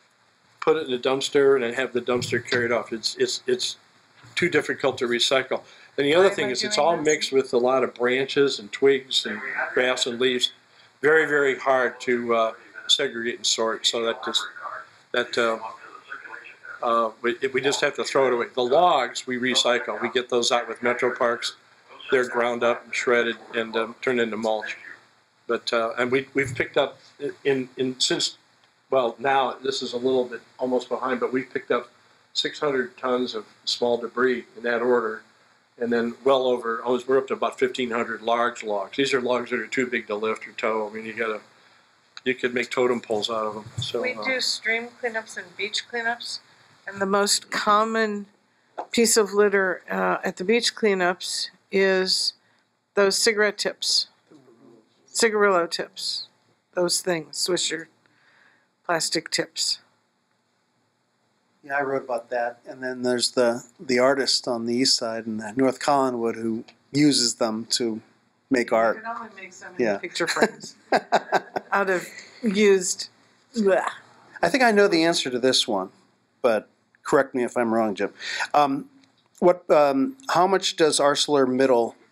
put it in a dumpster, and then have the dumpster carried off. It's it's it's too difficult to recycle. And the Why other am thing I is it's doing all this? mixed with a lot of branches and twigs and grass and leaves. Very, very hard to uh, segregate and sort. So that just that uh, uh, we, we just have to throw it away. The logs we recycle. We get those out with Metro Parks. They're ground up and shredded and um, turned into mulch. But uh, and we we've picked up in in since well now this is a little bit almost behind, but we've picked up six hundred tons of small debris in that order. And then well over, almost, we're up to about fifteen hundred large logs. These are logs that are too big to lift or tow. I mean, you gotta, you could make totem poles out of them. So We uh, do stream cleanups and beach cleanups, and the most common piece of litter uh, at the beach cleanups is those cigarette tips, cigarillo tips, those things, Swisher plastic tips. Yeah, I wrote about that. And then there's the, the artist on the east side in North Collinwood who uses them to make You art. can only make so many Yeah. picture frames out of used. Bleh. I think I know the answer to this one, but correct me if I'm wrong, Jim. Um, what? Um, how much does ArcelorMittal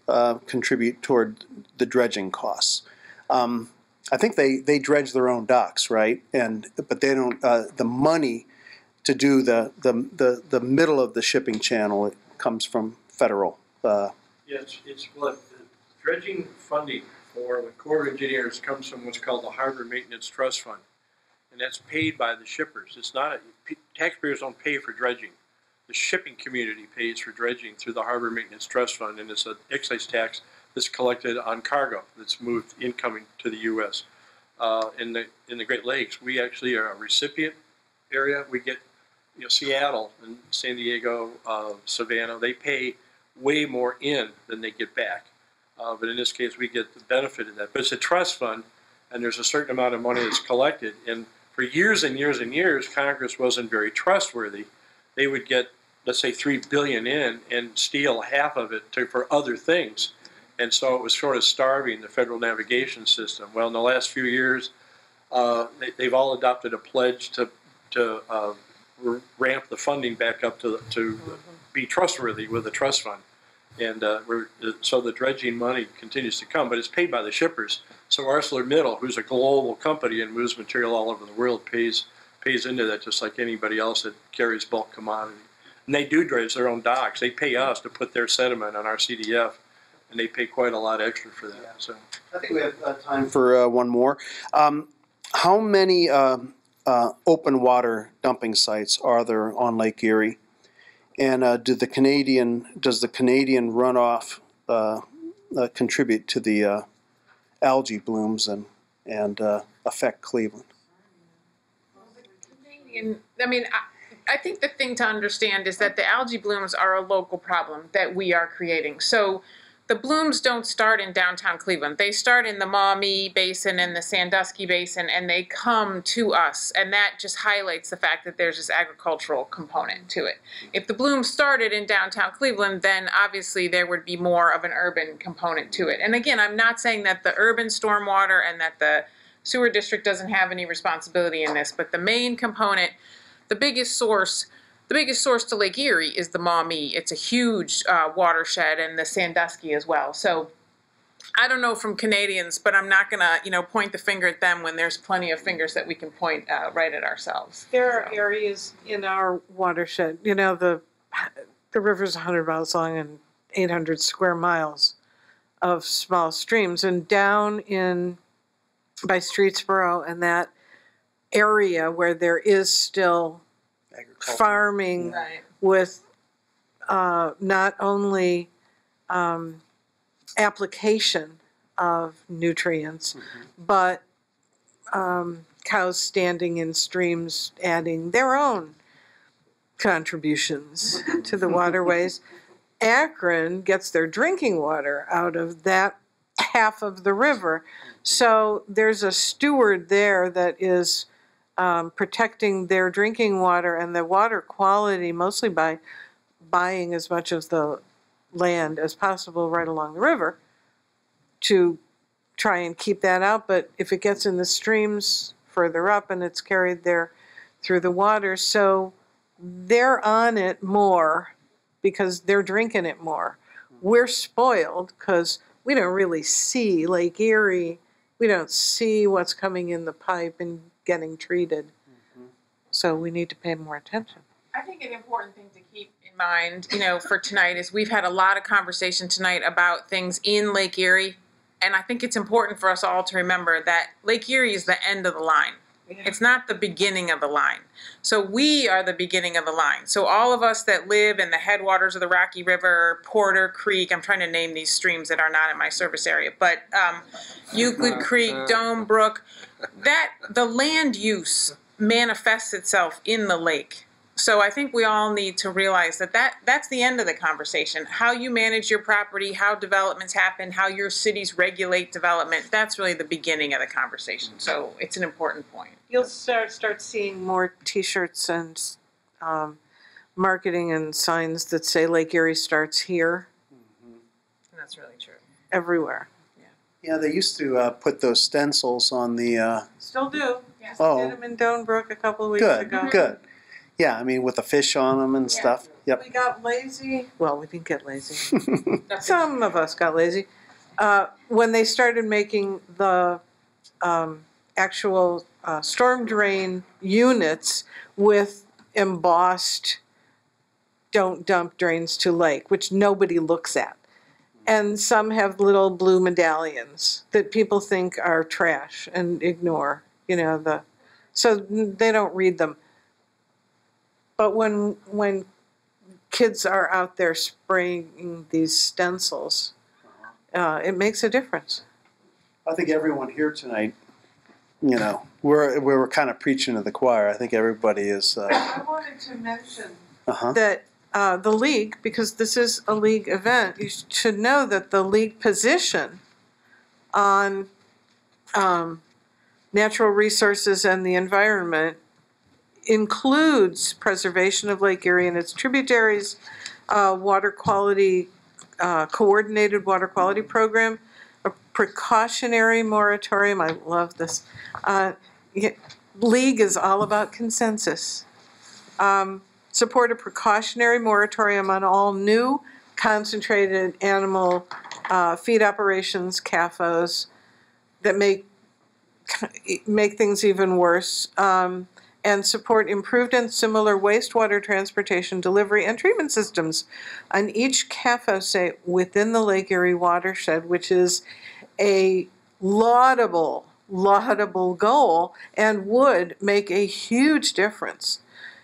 uh, contribute toward the dredging costs. Um, I think they, they dredge their own docks, right? And but they don't. Uh, the money to do the, the the the middle of the shipping channel, it comes from federal. Uh, Yeah, it's, it's what the dredging funding for the Corps of Engineers comes from what's called the Harbor Maintenance Trust Fund, and that's paid by the shippers. It's not a, taxpayers don't pay for dredging. The shipping community pays for dredging through the Harbor Maintenance Trust Fund, and it's an excise tax that's collected on cargo that's moved incoming to the U S Uh, in the in the Great Lakes, we actually are a recipient area. We get, you know, Seattle and San Diego, uh, Savannah. They pay way more in than they get back. Uh, but in this case, we get the benefit of that. But it's a trust fund, and there's a certain amount of money that's collected. And for years and years and years, Congress wasn't very trustworthy. They would get, let's say, three billion dollars in and steal half of it to, for other things. And so it was sort of starving the federal navigation system. Well, in the last few years, uh, they, they've all adopted a pledge to, to uh, ramp the funding back up to, to be trustworthy with the trust fund. And uh, we're, so the dredging money continues to come, but it's paid by the shippers. So ArcelorMittal, who's a global company and moves material all over the world, pays pays into that just like anybody else that carries bulk commodity. And they do dredge their own docks. They pay us to put their sediment on our C D F, and they pay quite a lot extra for that. Yeah. So I think we have uh, time for uh, one more. Um, how many uh, uh, open water dumping sites are there on Lake Erie? And uh, do the Canadian does the Canadian runoff uh, uh, contribute to the uh, algae blooms and and uh, affect Cleveland? Canadian, I mean, I, I think the thing to understand is that the algae blooms are a local problem that we are creating. So the blooms don't start in downtown Cleveland. They start in the Maumee Basin and the Sandusky Basin, and they come to us. And that just highlights the fact that there's this agricultural component to it. If the blooms started in downtown Cleveland, then obviously there would be more of an urban component to it. And again, I'm not saying that the urban stormwater and that the sewer district doesn't have any responsibility in this, but the main component, the biggest source, The biggest source to Lake Erie is the Maumee. It's a huge uh, watershed, and the Sandusky as well. So I don't know from Canadians, but I'm not going to, you know, point the finger at them when there's plenty of fingers that we can point uh, right at ourselves. There are So. areas in our watershed, you know, the the river's one hundred miles long and eight hundred square miles of small streams. And down in, by Streetsboro and that area where there is still farming Right. with uh, not only um, application of nutrients, mm-hmm. but um, cows standing in streams adding their own contributions to the waterways. Akron gets their drinking water out of that half of the river. So there's a steward there that is Um, protecting their drinking water and the water quality, mostly by buying as much of the land as possible right along the river to try and keep that out. But if it gets in the streams further up and it's carried there through the water, so they're on it more because they're drinking it more. We're spoiled because we don't really see Lake Erie. We don't see what's coming in the pipe and getting treated. Mm-hmm. So we need to pay more attention. I think an important thing to keep in mind, you know, for tonight is we've had a lot of conversation tonight about things in Lake Erie, and I think it's important for us all to remember that Lake Erie is the end of the line. Yeah. It's not the beginning of the line. So we are the beginning of the line. So all of us that live in the headwaters of the Rocky River, Porter Creek, I'm trying to name these streams that are not in my service area, but um, Euclid Creek, Dome Brook, that the land use manifests itself in the lake. So I think we all need to realize that, that that's the end of the conversation. How you manage your property, how developments happen, how your cities regulate development, that's really the beginning of the conversation. So it's an important point. You'll start start seeing more T-shirts and um, marketing and signs that say Lake Erie starts here. Mm-hmm. And that's really true. Everywhere. Yeah, they used to uh, put those stencils on the. Uh, Still do. Yes. oh, Did them in Donebrook a couple of weeks good, ago. good. Yeah, I mean with the fish on them and Yeah. stuff. Yep. We got lazy. Well, we didn't get lazy. Some of us got lazy. Uh, when they started making the um, actual uh, storm drain units with embossed "Don't dump drains to lake," which nobody looks at. And some have little blue medallions that people think are trash and ignore, you know, the, so they don't read them. But when when kids are out there spraying these stencils, uh, it makes a difference. I think everyone here tonight, you know, we're we're kind of preaching to the choir. I think everybody is. Uh, I wanted to mention uh-huh. that uh, the league, because this is a league event, you should know that the league position on um, natural resources and the environment includes preservation of Lake Erie and its tributaries, uh, water quality, uh, coordinated water quality program, a precautionary moratorium. I love this. Uh, League is all about consensus. Um, support a precautionary moratorium on all new concentrated animal uh, feed operations, C A F Os, that make make things even worse. Um, and support improved and similar wastewater transportation, delivery, and treatment systems on each C A F O site within the Lake Erie watershed, which is a laudable, laudable goal and would make a huge difference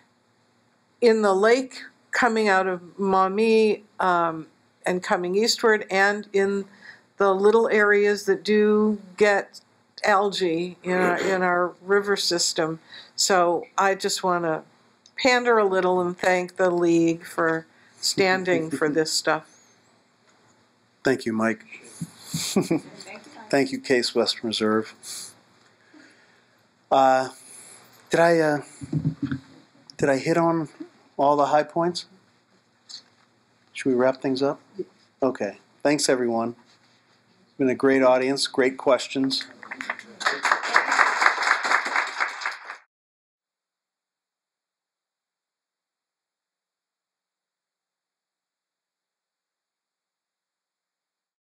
in the lake coming out of Maumee um, and coming eastward, and in the little areas that do get algae in our, in our river system. So I just want to pander a little and thank the league for standing for this stuff. Thank you, Mike. Thank you, Case Western Reserve. Uh, did I uh, did I hit on all the high points? Should we wrap things up? Okay. Thanks, everyone. It's been a great audience, great questions.